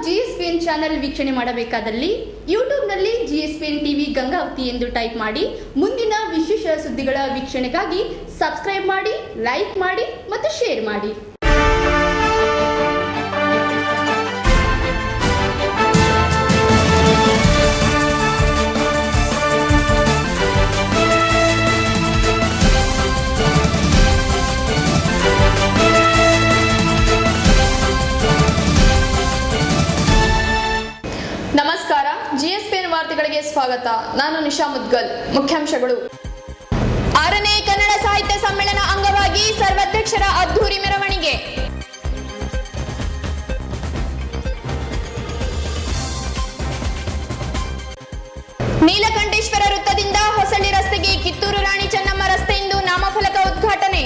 GSPN channel ವೀಕ್ಷಣೆ ಮಾಡಬೇಕಾದಲ್ಲಿ ಯೂಟ್ಯೂಬ್ನಲ್ಲಿ GSPN TV Gangavathi ಎಂದು ಟೈಪ್ ಮಾಡಿ ಮುಂದಿನ ವಿಶೇಷ ಸುದ್ದಿಗಳ ವೀಕ್ಷಣೆಗಾಗಿ ಸಬ್ಸ್ಕ್ರೈಬ್ ಮಾಡಿ, ಲೈಕ್ ಮಾಡಿ ಮತ್ತು ಶೇರ್ ಮಾಡಿ. ನಮಸ್ಕಾರ, GSPN ವಾರ್ತೆಗಳಿಗೆ ಸ್ವಾಗತ. ನಾನು ನಿಶಾ ಮುದ್ಗಲ್. ಮುಖ್ಯಾಂಶಗಳು: 6ನೇ ಕನ್ನಡ ಸಾಹಿತ್ಯ ಸಮ್ಮೇಳನ ಅಂಗವಾಗಿ ಸರ್ವಾಧ್ಯಕ್ಷರ ಅದ್ದೂರಿ ಮೆರವಣಿಗೆ. ನೀಲಕಂಠೇಶ್ವರ ವೃತ್ತದಿಂದ ಹೊಸಳ್ಳಿ ರಸ್ತೆಗೆ ಕಿತ್ತೂರು ರಾಣಿ ಚೆನ್ನಮ್ಮ ರಸ್ತೆಯಿಂದ ನಾಮಫಲಕ ಉದ್ಘಾಟನೆ.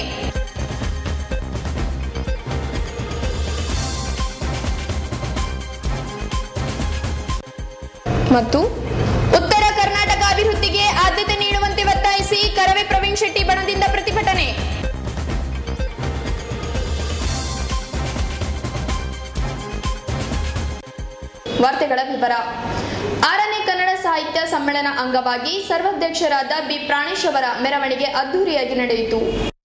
ಮತ್ತು ಉತ್ತರ ಕರ್ನಾಟಕ ಅಭಿವೃದ್ಧಿಗೆ ಆದ್ಯತೆ ನೀಡುವಂತೆ ಒತ್ತಾಯಿಸಿ ಕರವೇ ಪ್ರವೀಣ್ ಶೆಟ್ಟಿ ಬಣದಿಂದ ಪ್ರತಿಭಟನೆ. ವಾರ್ತೆಗಳ ವಿವರ. 6ನೇ ಕನ್ನಡ ಸಾಹಿತ್ಯ ಸಮ್ಮೇಳನ ಅಂಗವಾಗಿ ಸರ್ವಾಧ್ಯಕ್ಷರಾದ ಬಿ ಪ್ರಾಣೇಶ್ ಅವರ ಮೆರವಣಿಗೆ ಅದ್ದೂರಿಯಾಗಿ ನಡೆಯಿತು.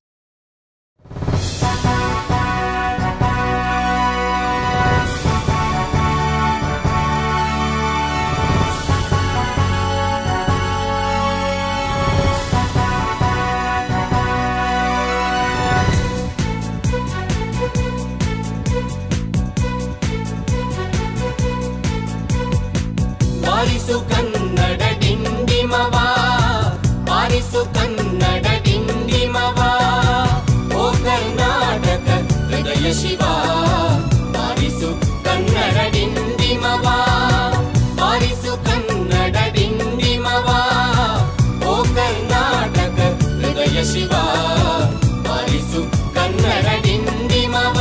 ಬಾರಿಸು ಕನ್ನಡ ಡಿಂಡಿಮವ, ಬಾರಿಸು ಕನ್ನಡ ಡಿಂಡಿಮವ, ಓ ಕರ್ನಾಟಕ ಹೃದಯ ಶಿವ. ಬಾರಿಸು ಕನ್ನಡ ಡಿಂಡಿಮವ, ಬಾರಿಸು ಕನ್ನಡ ಡಿಂಡಿಮವ, ಓ ಕರ್ನಾಟಕ ಹೃದಯ ಶಿವ. ಬಾರಿಸು ಕನ್ನಡ ಡಿಂಡಿಮವ.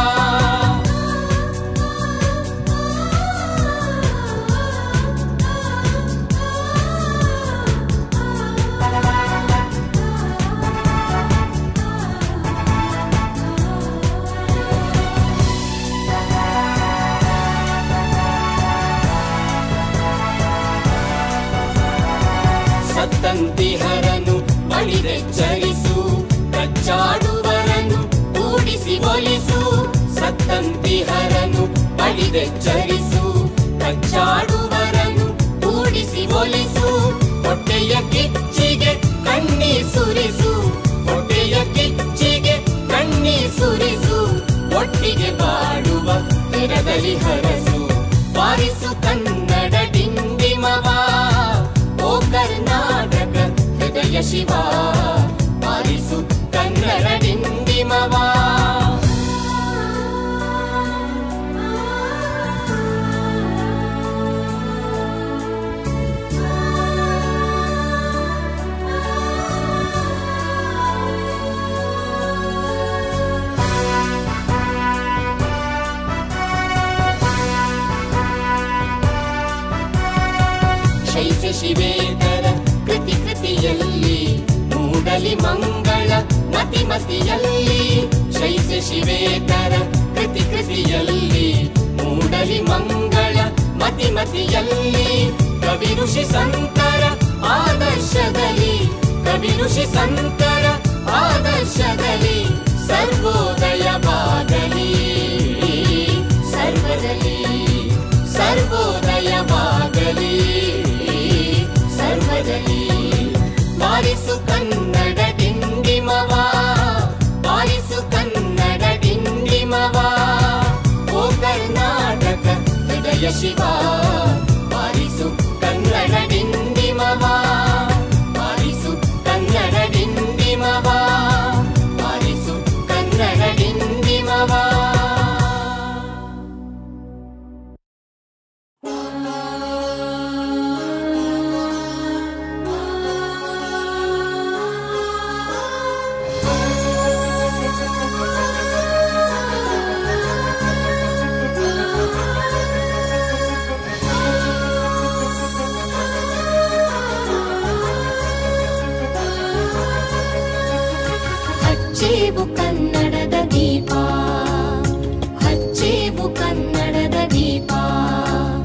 ಸತ್ತಂತಿಹರನು ಬಳಿದೆಚ್ಚರಿಸು, ಕಚ್ಚಾಡುವರನು ಕೂಡಿಸಿ ಒಲಿಸು. ಸತ್ತಂತಿಹರನು ಬಳಿದೆಚ್ಚರಿಸು, ಕಚ್ಚಾಡುವರನು ಕೂಡಿಸಿ ಒಲಿಸು. ಹೊಟ್ಟೆಯ ಕಿಚ್ಚಿಗೆ ಕಣ್ಣೀರ್ ಸುರಿಸು, ಹೊಟ್ಟೆಯ ಕಿಚ್ಚಿಗೆ ಕಣ್ಣೀರ್ ಸುರಿಸು. ಒಟ್ಟಿಗೆ ಬಾಡುವ ತೆರದಲ್ಲಿ ಹರಸು, ಬಾರಿಸು ಕನ್ನಡ ಡಿಂಡಿಮವ, ಓ ಕರ್ನಾಟಕ ಹೃದಯ ಶಿವ. ಬಾರಿಸು ಕನ್ನಡ ಡಿಂಡಿಮವ. ಶೈಸ್ಯ ಶಿವೇತರ ಕೃತಿ ಕೃತಿಯಲ್ಲಿ ಮೂಡಲಿ ಮಂಗಳ ಮತಿ ಮತಿಯಲ್ಲಿ. ಶೈಸ್ಯ ಶಿವೇತರ ಕೃತಿ ಕೃತಿಯಲ್ಲಿ ಮೂಡಲಿ ಮಂಗಳ ಮತಿ ಮತಿಯಲ್ಲಿ. ಕವಿ ಋಷಿ ಸಂತರ ಆದರ್ಶದಲ್ಲಿ, ಕವಿ ಋಷಿ ಸಂತರ ಆದರ್ಶದಲ್ಲಿ ಸರ್ವೋದಯವಾಗಲಿ, ಸರ್ವದಲ್ಲಿ ಸರ್ವೋದಯವಾಗಲಿ, ಸರ್ವದಲ್ಲಿ. ಬಾರಿಸು ಕನ್ನಡ ಡಿಂಡಿಮವ, ಬಾರಿಸು ಕನ್ನಡ ಡಿಂಡಿಮವ, ಓ ಕರ್ನಾಟಕ ಹೃದಯ ಶಿವ. ಬಾರಿಸು ಕನ್ನಡ ಡಿಂಡಿಮವ, ಬಾರಿಸು ಕನ್ನಡ ಡಿಂಡಿಮವ, ಬಾರಿಸು ಕನ್ನಡ ಡಿಂಡಿಮವ. ಹಚ್ಚೇವು ಕನ್ನಡದ ದೀಪ, ಹಚ್ಚೇವು ಕನ್ನಡದ ದೀಪ.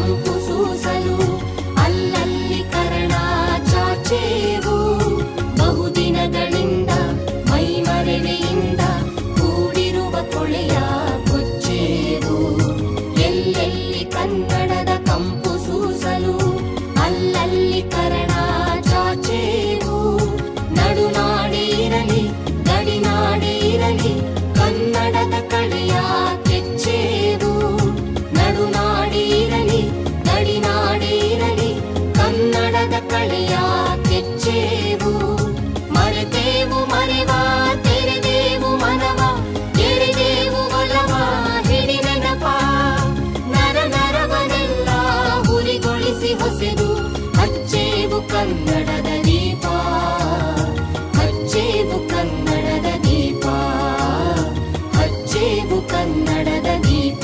ಕಂಪು ಸೂಸಲು ಅಲ್ಲಲ್ಲಿ ಕರ್ಣ ಚಾಚೇವು. ಬಹುದಿನಗಳಿಂದ ಮೈಮರೆವೆಯಿಂದ ಕೂಡಿರುವ ಕೊಳೆಯ ಕೊಚ್ಚೇವು. ಎಲ್ಲೆಲ್ಲಿ ಕನ್ನಡದ ಕಂಪು ಸೂಸಲು ಅಲ್ಲಲ್ಲಿ ಕರ್ಣ ಚಾಚೇವು. ನಡುನಾಡೆ ಇರಲಿ ಗಡಿನಾಡೆ ಇರಲಿ ಕನ್ನಡದ ಕಳೆಯ ಕೆಚ್ಚೇವು. ನಡುನಾಡೆ ಇರಲಿ ಗಡಿನಾಡೆ ಇರಲಿ ಕನ್ನಡದ ಕಳೆಯ ಕೆಚ್ಚೇವು. ಮರೆತೇವು ಮರೆವ ತೆರೆದೇವು ಮನವ ಎಳೆದೇವು ಒಲವ ಹಿಡಿ ನೆನಪ. ನರ ನರವನೆಲ್ಲ ಹುರಿಗೊಳಿಸಿ ಹೊಸೆದು ಹಚ್ಚೇವು ಕನ್ನಡದ ದೀಪ. ಹಚ್ಚೇವು ಕನ್ನಡದ ದೀಪ. ಹಚ್ಚೇವು ಕನ್ನಡದ ದೀಪ.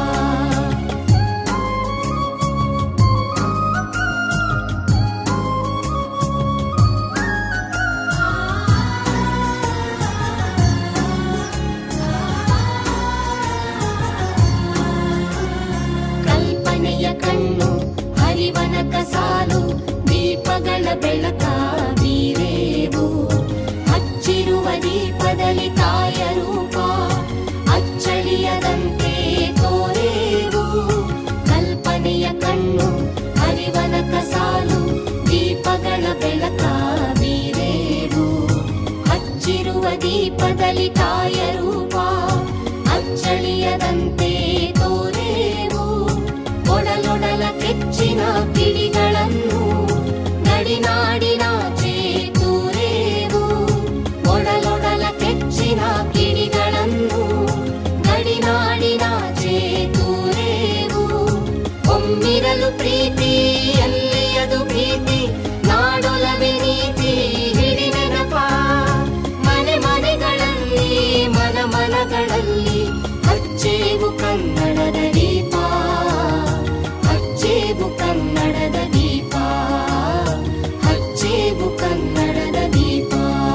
ಕಲ್ಪನೆಯ ಕಣ್ಣು ಹರಿವನ ಕಸಾಲು ದೀಪಗಳ ಬೆಳಕ ಬೀರೇವು. ಹಚ್ಚಿರುವ ದೀಪದಲ್ಲಿ ತಾಯ ರೂಪ ಅಚ್ಚಳಿಯದಂತೆ ತೋರೇವು. ಕಲ್ಪನೆಯ ಕಣ್ಣು ಹರಿವನ ಕಸಾಲು ದೀಪಗಳ ಬೆಳಕ ಬೀರೇವು. ಹಚ್ಚಿರುವ ದೀಪದಲ್ಲಿ ತಾಯ ರೂಪ ಅಚ್ಚಳಿಯದಂತೆ ತೋರೇವು. ಒಡಲೊಡಲ ಕೆಚ್ಚಿನ ಕಿಡಿಗಳನ್ನು ಗಡಿನಾಡಿನಾಚೆ ತೂರೇವು. ಒಡಲೊಡಲ ಕೆಚ್ಚಿನ ಕಿಡಿಗಳನ್ನು ಗಡಿನಾಡಿನಾಚೆ ತೂರೇವು. ಒಮ್ಮಿರಲು ಪ್ರೀತಿ ಎಲ್ಲಿಯದು ಭೀತಿ ನಾಡೊಲವೆ ನೀತಿ ಹಿಡಿ ನೆನಪ. ಮನೆ ಮನೆಗಳಲ್ಲಿ ಮನ ಮನಗಳಲ್ಲಿ ಹಚ್ಚೇವು ಕನ್ನಡದ ದೀಪ. ಹಚ್ಚೇವು ಕನ್ನಡದ ದೀಪ. ಹಚ್ಚೇವು ಕನ್ನಡದ ದೀಪ.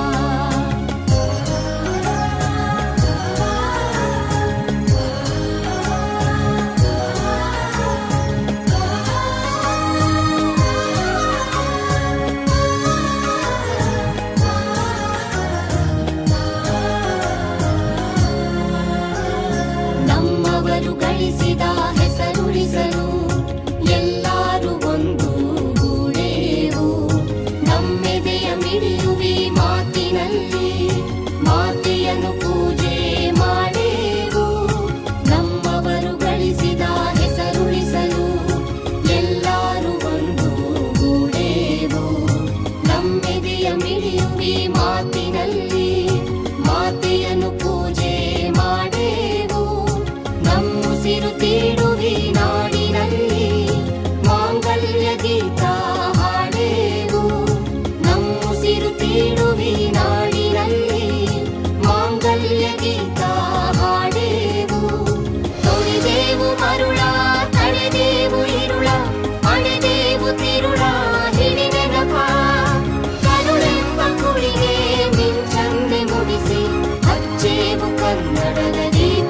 ನಮ್ಮವರು ಗಳಿಸಿದ ಹೆಸರುಳಿಸಲು ಎಲ್ಲರೂ ಒಂದು ಗೂಡೇವು. ನಮ್ಮೆದೆಯ ಮಿಡಿಯುವಿ ಮಾತಿನಲ್ಲಿ ಮಾತೆಯನ್ನು ಪೂಜೆ ಮಾಡೇವು. ನಮ್ಮವರು ಗಳಿಸಿದ ಹೆಸರುಳಿಸಲು ಎಲ್ಲರೂ ಒಂದು ಗೂಡೇವು. ನಮ್ಮೆದೆಯ ಮಿಡಿಯುವಿ ಮಾತಿನಲ್ಲಿ ಮಾತೆಯನ್ನು ಪೂಜೆ ಮಾಡೇವು. ನಮ್ಮುಸಿರು ತೀಡುವಿ ನಾಡಿನಲ್ಲಿ ಮಾಂಗಲ್ಯ ಗೀತ ಹಾಡೇವು. ನಮ್ಮುಸಿರು ತೀಡುವಿ ನಾಡಿನಲ್ಲಿ ಮಾಂಗಲ್ಯ ಗೀತ ಹಾಡೇವು. ತೊರೆದೇವು ಮರುಳ ತಡೆದೇವು ಇರುಳ ಅಣೆದೇವು ತಿರುಳ ಹಿಡಿ ನೆನಪ. ಕರುಳೆಂಬ ಕುಳಿಗೆ ಮಿಂಚನ್ನೆ ಮುಡಿಸಿ ಹಚ್ಚೇವು ಕನ್ನಡದ ದೀಪ.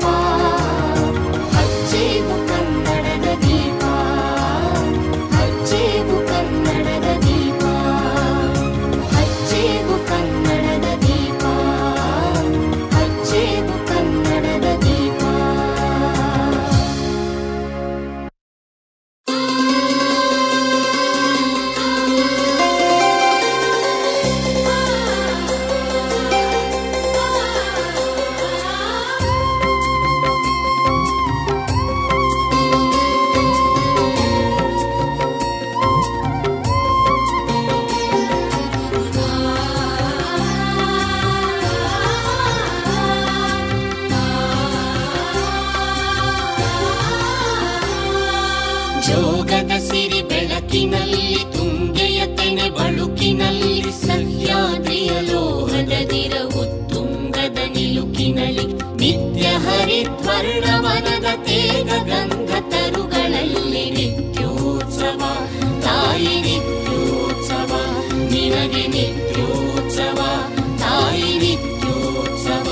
ಹಚ್ಚೇವು ಕನ್ನಡದ ದೀಪ. ಹಚ್ಚೇವು ಕನ್ನಡದ ದೀಪ. ಹಚ್ಚೇವು ಕನ್ನಡದ ದೀಪ. ಹಚ್ಚೇವು ಕನ್ನಡದ ದೀಪ. ಜೋಗದ ಸಿರಿ ಬೆಳಕಿನಲ್ಲಿ ತುಂಗೆಯ ತೆನೆ ಬಳುಕಿನಲ್ಲಿ ಸಹ್ಯಾದ್ರಿಯ ಲೋಹದದಿರ ಉತ್ತುಂಗದ ನಿಲುಕಿನಲ್ಲಿ ನಿತ್ಯ ಹರಿದ್ವರ್ಣವನದ ತೇಗ ಗಂಧ ತರುಗಳಲ್ಲಿ ನಿತ್ಯೋತ್ಸವ ತಾಯಿ ನಿತ್ಯೋತ್ಸವ ನಿನಗೆ ನಿತ್ಯೋತ್ಸವ ತಾಯಿ ನಿತ್ಯೋತ್ಸವ.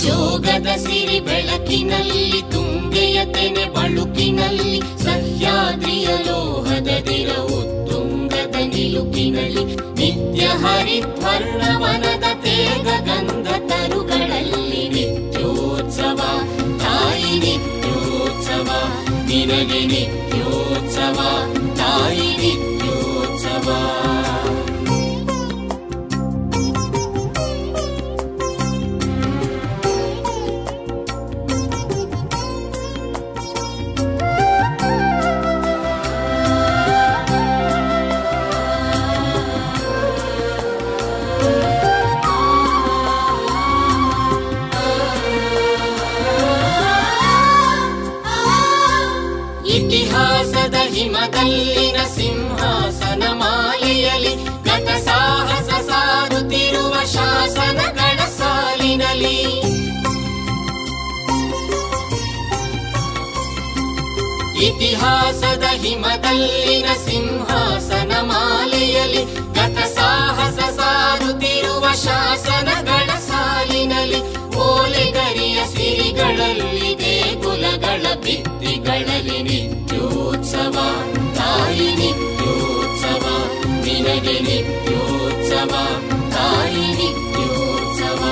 ಜೋಗದ ಸಿರಿ ಬೆಳಕಿನಲ್ಲಿ ತುಂಗೆಯ ತೆನೆ ಬಳುಕಿನಲ್ಲಿ ಸಹ್ಯಾದ್ರಿಯ ನಿಲುಕಿನಲಿ ನಿತ್ಯ ಹರಿದ್ವರ್ಣವನದ ತೇಗ ಗಂಧ ತರುಗಳಲ್ಲಿ ನಿತ್ಯೋತ್ಸವ ತಾಯಿ ನಿತ್ಯೋತ್ಸವ ನಿನಗೆ ನಿತ್ಯೋತ್ಸವ ತಾಯಿ ನಿತ್ಯೋತ್ಸವ. ಇತಿಹಾಸದ ಹಿಮದಲ್ಲಿನ ಸಿಂಹಾಸನ ಮಾಲೆಯಲ್ಲಿ ಗತ ಸಾಹಸ ಸಾರುತ್ತಿರುವ ಶಾಸನಗಳ ಸಾಲಿನಲ್ಲಿ ಇತಿಹಾಸದ ಹಿಮದಲ್ಲಿನ ಸಿಂಹಾಸನ ಮಾಲೆಯಲ್ಲಿ ಗತ ಸಾಹಸ ಸಾರುತ್ತಿರುವ ಶಾಸನಗಳ ಸಾಲಿನಲ್ಲಿ ಓಲೆಗರಿಯ ಸಿರಿಗಳಲ್ಲಿ ದೇಗುಲಗಳ ಭಿತ್ತಿಗಳಲ್ಲಿ ನಿತ್ಯೋತ್ಸವ ತಾಯಿ ನಿತ್ಯೋತ್ಸವ ನಿನಗೆ ನಿತ್ಯೋತ್ಸವ ತಾಯಿ ನಿತ್ಯೋತ್ಸವ.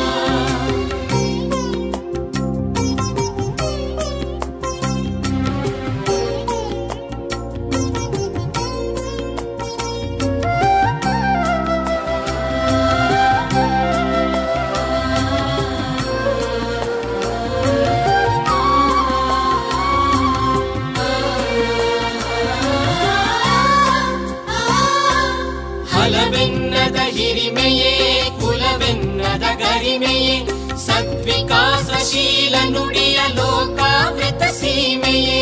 ಹಲವೆನ್ನದ ಹಿರಿಮೆಯೇ ಕುಲವೆನ್ನದ ಗರಿಮೆಯೇ ಸದ್ವಿಕಾಸಶೀಲ ನುಡಿಯ ಲೋಕಾವೃತ ಸೀಮೆಯೇ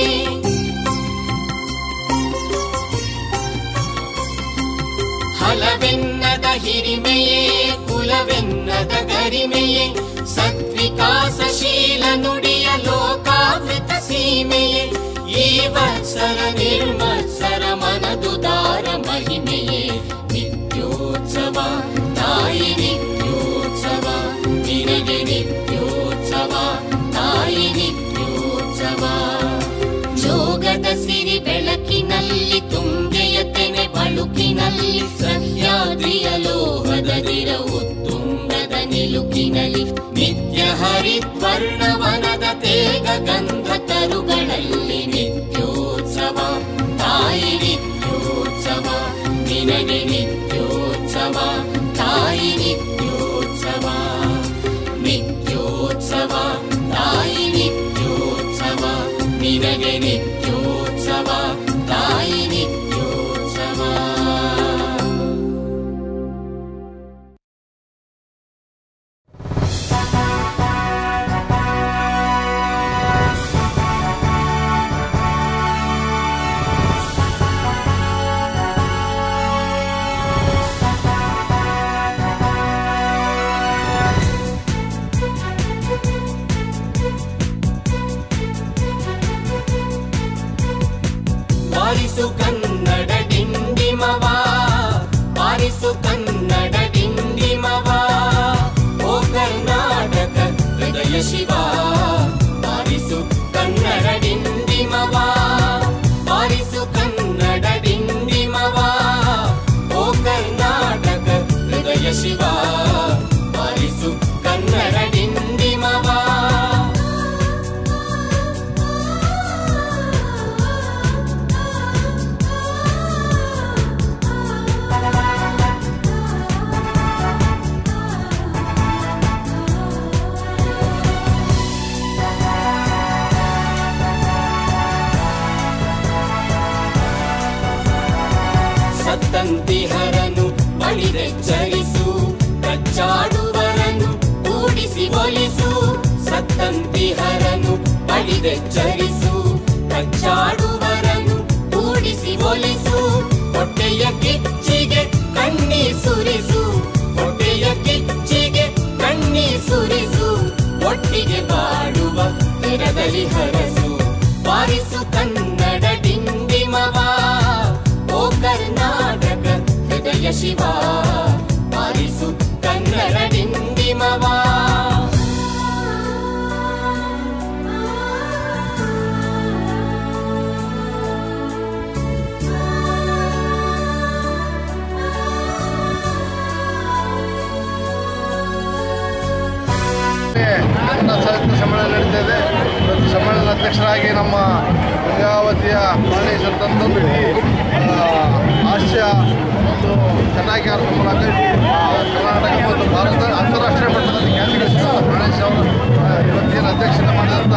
ಹಲವೆನ್ನದ ಹಿರಿಮೆಯೇ ಕುಲವೆನ್ನದ ಗರಿಮೆಯೇ ಸದ್ವಿಕಾಸಶೀಲ ನುಡಿಯ ಲೋಕಾವೃತ ಸೀಮೆಯೇ ಈ ವತ್ಸರ ನಿರ್ಮತ್ಸರ ಮನದುದಾರ ಮಹಿಮೆಯೇ ನಿತ್ಯೋತ್ಸವ ತಾಯಿ ನಿತ್ಯೋತ್ಸವ ನಿನಗೆ ನಿತ್ಯೋತ್ಸವ ತಾಯಿ ನಿತ್ಯೋತ್ಸವ. ಜೋಗದ ಸಿರಿ ಬೆಳಕಿನಲ್ಲಿ ತುಂಗೆಯ ತೆನೆ ಬಳುಕಿನಲ್ಲಿ ಸಹ್ಯಾದ್ರಿಯ ಲೋಹದದಿರ ಉತ್ತುಂಗದ ನಿಲುಕಿನಲ್ಲಿ ನಿತ್ಯ ಹರಿದ್ವರ್ಣವನದ ತೇಗ ಗಂಧ ತರುಗಳಲ್ಲಿ ನಿತ್ಯೋತ್ಸವ ತಾಯಿ ನಿತ್ಯೋತ್ಸವ ನಿನಗೆ ನಿತ್ಯೋತ್ಸವ ತಾಯಿ ನಿತ್ಯೋತ್ಸವ ನಿತ್ಯೋತ್ಸವ ತಾಯಿ ನಿತ್ಯೋತ್ಸವ ನಿನಗೆ ನಿತ್ಯೋತ್ಸವ ತಾಯಿ ನಿತ್ಯೋತ್ಸವ. ಬಾರಿಸು ಕನ್ನಡ ಡಿಂಡಿಮವ ಬಾರಿಸು ಕನ್ನಡ ಡಿಂಡಿಮವ ಓ ಕರ್ನಾಟಕ ಹೃದಯ ಶಿವ ಬಾರಿಸು ಕನ್ನಡ ಡಿಂಡಿಮವ ಬಾರಿಸು ಕನ್ನಡ ಡಿಂಡಿಮವ ಓ ಕರ್ನಾಟಕ ಹೃದಯ ಶಿವ ಬಾರಿಸು ಕನ್ನಡ ಡಿಂಡಿಮವ. ಸತ್ತಂತಿಹರನು ಬಳಿದೆಚ್ಚರಿಸು ಕಚ್ಚಾಡುವರನು ಕೂಡಿಸಿ ಒಲಿಸು ಸತ್ತಂತಿಹರನು ಬಳಿದೆಚ್ಚರಿಸು ಕಚ್ಚಾಡುವರನು ಕೂಡಿಸಿ ಒಲಿಸು ಹೊಟ್ಟೆಯ ಕಿಚ್ಚಿಗೆ ಕಣ್ಣೀರ್ ಸುರಿಸು ಹೊಟ್ಟೆಯ ಕಿಚ್ಚಿಗೆ ಕಣ್ಣೀರ್ ಸುರಿಸು ಒಟ್ಟಿಗೆ ಬಾಡುವ ತೆರದಲ್ಲಿ ಹರಸು ಬಾರಿಸು ಕನ್ನಡ ಡಿಂಡಿಮವ ಓ ಕರ್ನಾಟಕ ಹೃದಯ ಶಿವ ಬಾರಿಸು ಕನ್ನಡ ಡಿಂಡಿಮವ. ಸಮ್ಮೇಳನ ನಡೀತಾ ಇದೆ. ಇವತ್ತು ಸಮ್ಮೇಳನ ಅಧ್ಯಕ್ಷರಾಗಿ ನಮ್ಮ ಗಂಗಾವತಿಯ ಪ್ರಾಣೇಶ್ ಅಂತಂದು ಇಡೀ ಹಾಸ್ಯ ಮತ್ತು ಚೆನ್ನಾಗಿ ಆಡುವ ಮೂಲಕ ಕರ್ನಾಟಕ ಮತ್ತು ಭಾರತ ಅಂತಾರಾಷ್ಟ್ರೀಯ ಮಟ್ಟದಲ್ಲಿ ಖ್ಯಾತಿ ಗಳಿಸಿದಂಥ ಪ್ರಾಣೇಶ್ ಅವರು ಇವತ್ತೇನು ಅಧ್ಯಕ್ಷತೆ ಮಾಡಿದಂಥ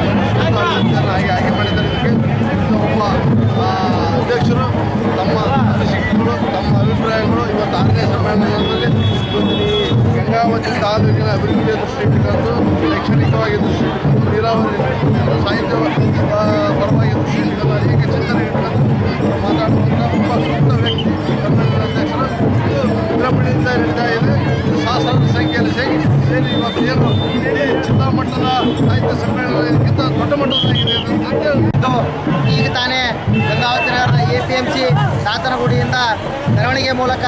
ಹಾಗೆ ಆಯ್ಕೆ ಮಾಡಿದ್ದಾರೆ. ಇದಕ್ಕೆ ಒಬ್ಬ ಅಧ್ಯಕ್ಷರು ತಮ್ಮ ಅನಿಸಿಕೆಗಳು ತಮ್ಮ ಅಭಿಪ್ರಾಯಗಳು ಇವತ್ತು 6ನೇ ಸಮ್ಮೇಳನದಲ್ಲಿ ಇವತ್ತು ಈ ಗಂಗಾವತಿ ತಾಲೂಕಿನ ಅಭಿವೃದ್ಧಿಯ ದೃಷ್ಟಿಯಿಟ್ಟುಕೊಂಡು ಶೈಕ್ಷಣಿಕವಾಗಿ ದೃಷ್ಟಿಯಿಟ್ಟುಕೊಂಡು ನೀರಾವರಿ ಸಾಹಿತ್ಯ ಪರವಾಗಿ ದೃಷ್ಟಿಯಿಟ್ಟುಕೊಂಡು ಅನೇಕ ಚಿಂತನೆ ಇಟ್ಟುಕೊಂಡು ಮಾತಾಡುವಂಥ ಒಬ್ಬ ಸೂಕ್ತ ವ್ಯಕ್ತಿ ಸಮ್ಮೇಳನ ಅಧ್ಯಕ್ಷರು. ಇದು ವಿಜೃಂಭಣೆಯಿಂದ ನಡೀತಾ ಇದೆ. ಸಹಸ್ರಾರು ಸಂಖ್ಯೆಯಲ್ಲಿ ಸೇರಿ ಇವತ್ತು ಏನು ಇಡೀ ಜಿಲ್ಲಾ ಮಟ್ಟದ ಸಾಹಿತ್ಯ ಸಮ್ಮೇಳನ ಇದಕ್ಕಿಂತ ದೊಡ್ಡ ಮಟ್ಟದಾಗಿದೆ ಅಂತ ಈಗ ತಾನೇ ಗಂಗಾವತಿ ನಗರದ APMC ಸಾತನಗುಡಿಯಿಂದ ಮೆರವಣಿಗೆ ಮೂಲಕ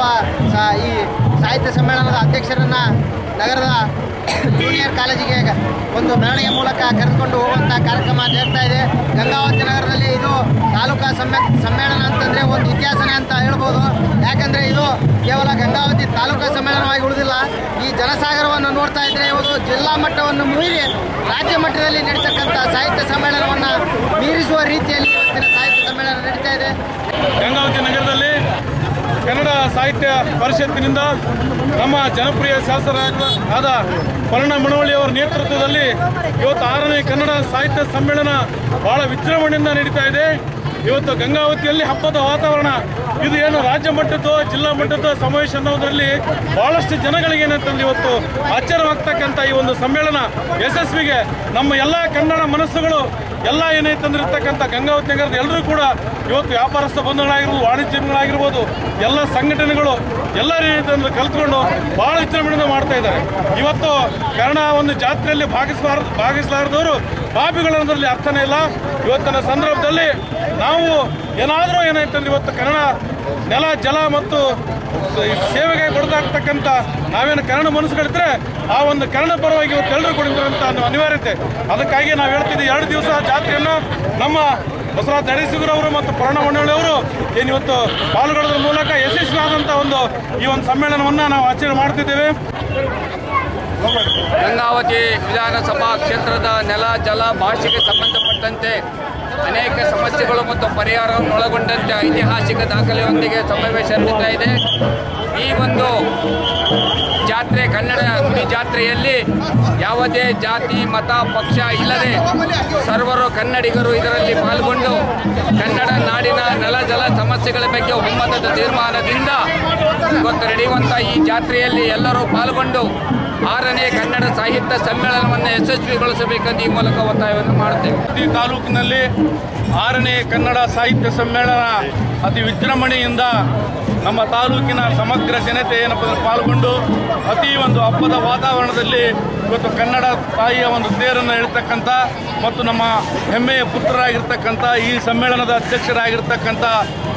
ಈ ಸಾಹಿತ್ಯ ಸಮ್ಮೇಳನದ ಅಧ್ಯಕ್ಷರನ್ನು ನಗರದ ಜೂನಿಯರ್ ಕಾಲೇಜಿಗೆ ಒಂದು ಮೆರವಣಿಗೆ ಮೂಲಕ ಕರೆದುಕೊಂಡು ಹೋಗುವಂಥ ಕಾರ್ಯಕ್ರಮ ನಡೆಸ್ತಾ ಇದೆ. ಗಂಗಾವತಿ ನಗರದಲ್ಲಿ ಇದು ತಾಲೂಕಾ ಸಮ್ಮೇಳನ ಅಂತಂದರೆ ಒಂದು ಇತಿಹಾಸನೇ ಅಂತ ಹೇಳ್ಬೋದು. ಯಾಕಂದರೆ ಇದು ಕೇವಲ ಗಂಗಾವತಿ ತಾಲೂಕಾ ಸಮ್ಮೇಳನವಾಗಿ ಉಳಿದಿಲ್ಲ. ಈ ಜನಸಾಗರವನ್ನು ನೋಡ್ತಾ ಇದ್ದರೆ ಇವತ್ತು ಜಿಲ್ಲಾ ಮಟ್ಟವನ್ನು ಮೀರಿ ರಾಜ್ಯ ಮಟ್ಟದಲ್ಲಿ ನಡೀತಕ್ಕಂಥ ಸಾಹಿತ್ಯ ಸಮ್ಮೇಳನವನ್ನು ಮೀರಿಸುವ ರೀತಿಯಲ್ಲಿ ಇವತ್ತಿನ ಸಾಹಿತ್ಯ ಸಮ್ಮೇಳನ ನಡೀತಾ ಇದೆ. ಗಂಗಾವತಿ ನಗರದಲ್ಲಿ ಕನ್ನಡ ಸಾಹಿತ್ಯ ಪರಿಷತ್ತಿನಿಂದ ನಮ್ಮ ಜನಪ್ರಿಯ ಶಾಸಕರಾದ ಪರ್ಣ ಮಳವಳ್ಳಿಯವರ ನೇತೃತ್ವದಲ್ಲಿ ಇವತ್ತು 6ನೇ ಕನ್ನಡ ಸಾಹಿತ್ಯ ಸಮ್ಮೇಳನ ಬಹಳ ವಿಜೃಂಭಣೆಯಿಂದ ನಡೀತಾ ಇದೆ. ಇವತ್ತು ಗಂಗಾವತಿಯಲ್ಲಿ ಹಬ್ಬದ ವಾತಾವರಣ. ಇದು ಏನು ರಾಜ್ಯ ಮಟ್ಟದ್ದು ಜಿಲ್ಲಾ ಮಟ್ಟದ ಸಮಾವೇಶ ಅನ್ನೋದರಲ್ಲಿ ಬಹಳಷ್ಟು ಜನಗಳಿಗೆ ಏನಂತಂದ್ರೆ ಇವತ್ತು ಆಶ್ಚರ್ಯವಾಗ್ತಕ್ಕಂಥ ಈ ಒಂದು ಸಮ್ಮೇಳನ ಯಶಸ್ವಿಗೆ ನಮ್ಮ ಎಲ್ಲ ಕನ್ನಡ ಮನಸ್ಸುಗಳು ಎಲ್ಲ ಏನೈತಂದಿರ್ತಕ್ಕಂಥ ಗಂಗಾವತಿ ನಗರದ ಎಲ್ಲರೂ ಕೂಡ ಇವತ್ತು ವ್ಯಾಪಾರಸ್ಥ ಬಂಧುಗಳಾಗಿರ್ಬೋದು, ವಾಣಿಜ್ಯಗಳಾಗಿರ್ಬೋದು, ಎಲ್ಲ ಸಂಘಟನೆಗಳು ಎಲ್ಲರೂ ಏನೈತಂದ್ರೆ ಕಲ್ತ್ಕೊಂಡು ಭಾಳ ವಿಜೃಂಭಣೆಯಿಂದ ಮಾಡ್ತಾ ಇದ್ದಾರೆ. ಇವತ್ತು ಕನ್ನಡ ಒಂದು ಜಾತ್ರೆಯಲ್ಲಿ ಭಾಗಿಸಲಾರದವರು ಬಾಬಿಗಳನ್ನೋದ್ರಲ್ಲಿ ಅರ್ಥನೇ ಇಲ್ಲ. ಇವತ್ತಿನ ಸಂದರ್ಭದಲ್ಲಿ ನಾವು ಏನಾದರೂ ಏನಾಯ್ತಂದ್ರೆ ಇವತ್ತು ಕನ್ನಡ ನೆಲ ಜಲ ಮತ್ತು ಸೇವೆಗೆ ಕೊಡದಾಗ್ತಕ್ಕಂಥ ನಾವೇನು ಕನ್ನಡ ಮನಸ್ಸುಗಳಿದ್ರೆ ಆ ಒಂದು ಕನ್ನಡ ಪರವಾಗಿ ಇವತ್ತು ಎಲ್ಲರೂ ಕೊಡಿದ್ರಂತ ಅನಿವಾರ್ಯತೆ. ಅದಕ್ಕಾಗಿ ನಾವು ಹೇಳ್ತಿದ್ದೀವಿ 2 ದಿವಸ ಜಾತ್ರೆಯನ್ನು ನಮ್ಮ ಬಸವರಾಜ ನಡೇಸಿಗರವರು ಮತ್ತು ಪರ್ಣ ಮಳವಳ್ಳಿಯವರು ಏನು ಇವತ್ತು ಪಾಲ್ಗೊಳ್ಳೋದ್ರ ಮೂಲಕ ಯಶಸ್ವಿಯಾದಂಥ ಈ ಒಂದು ಸಮ್ಮೇಳನವನ್ನು ನಾವು ಆಚರಣೆ ಮಾಡ್ತಿದ್ದೇವೆ. ಗಂಗಾವತಿ ವಿಧಾನಸಭಾ ಕ್ಷೇತ್ರದ ನೆಲ ಜಲ ಭಾಷೆಗೆ ಸಂಬಂಧಪಟ್ಟಂತೆ ಅನೇಕ ಸಮಸ್ಯೆಗಳು ಮತ್ತು ಪರಿಹಾರವನ್ನು ಒಳಗೊಂಡಂತೆ ಐತಿಹಾಸಿಕ ದಾಖಲೆಯೊಂದಿಗೆ ಸಮಾವೇಶ ನಡೀತಾ ಇದೆ. ಈ ಒಂದು ಜಾತ್ರೆ ಕನ್ನಡ ನುಡಿ ಜಾತ್ರೆಯಲ್ಲಿ ಯಾವುದೇ ಜಾತಿ ಮತ ಪಕ್ಷ ಇಲ್ಲದೆ ಸರ್ವರು ಕನ್ನಡಿಗರು ಇದರಲ್ಲಿ ಪಾಲ್ಗೊಂಡು ಕನ್ನಡ ನಾಡಿನ ನೆಲ ಜಲ ಸಮಸ್ಯೆಗಳ ಬಗ್ಗೆ ಒಮ್ಮತದ ತೀರ್ಮಾನದಿಂದ ಇವತ್ತು ನಡೆಯುವಂಥ ಈ ಜಾತ್ರೆಯಲ್ಲಿ ಎಲ್ಲರೂ ಪಾಲ್ಗೊಂಡು 6ನೇ ಕನ್ನಡ ಸಾಹಿತ್ಯ ಸಮ್ಮೇಳನವನ್ನು ಯಶಸ್ವಿಗೊಳಿಸಬೇಕೆಂದು ಈ ಮೂಲಕ ಒತ್ತಾಯವನ್ನು ಮಾಡುತ್ತೇವೆ. ಈ ತಾಲೂಕಿನಲ್ಲಿ 6ನೇ ಕನ್ನಡ ಸಾಹಿತ್ಯ ಸಮ್ಮೇಳನ ಅತಿ ವಿಜೃಂಭಣೆಯಿಂದ ನಮ್ಮ ತಾಲೂಕಿನ ಸಮಗ್ರ ಜನತೆ ಏನಪ್ಪ ಪಾಲ್ಗೊಂಡು ಅತಿ ಒಂದು ಹಬ್ಬದ ವಾತಾವರಣದಲ್ಲಿ ಇವತ್ತು ಕನ್ನಡ ತಾಯಿಯ ಒಂದು ತೇರನ್ನು ಎಳ್ತಕ್ಕಂಥ ಮತ್ತು ನಮ್ಮ ಹೆಮ್ಮೆಯ ಪುತ್ರರಾಗಿರ್ತಕ್ಕಂಥ ಈ ಸಮ್ಮೇಳನದ ಅಧ್ಯಕ್ಷರಾಗಿರ್ತಕ್ಕಂಥ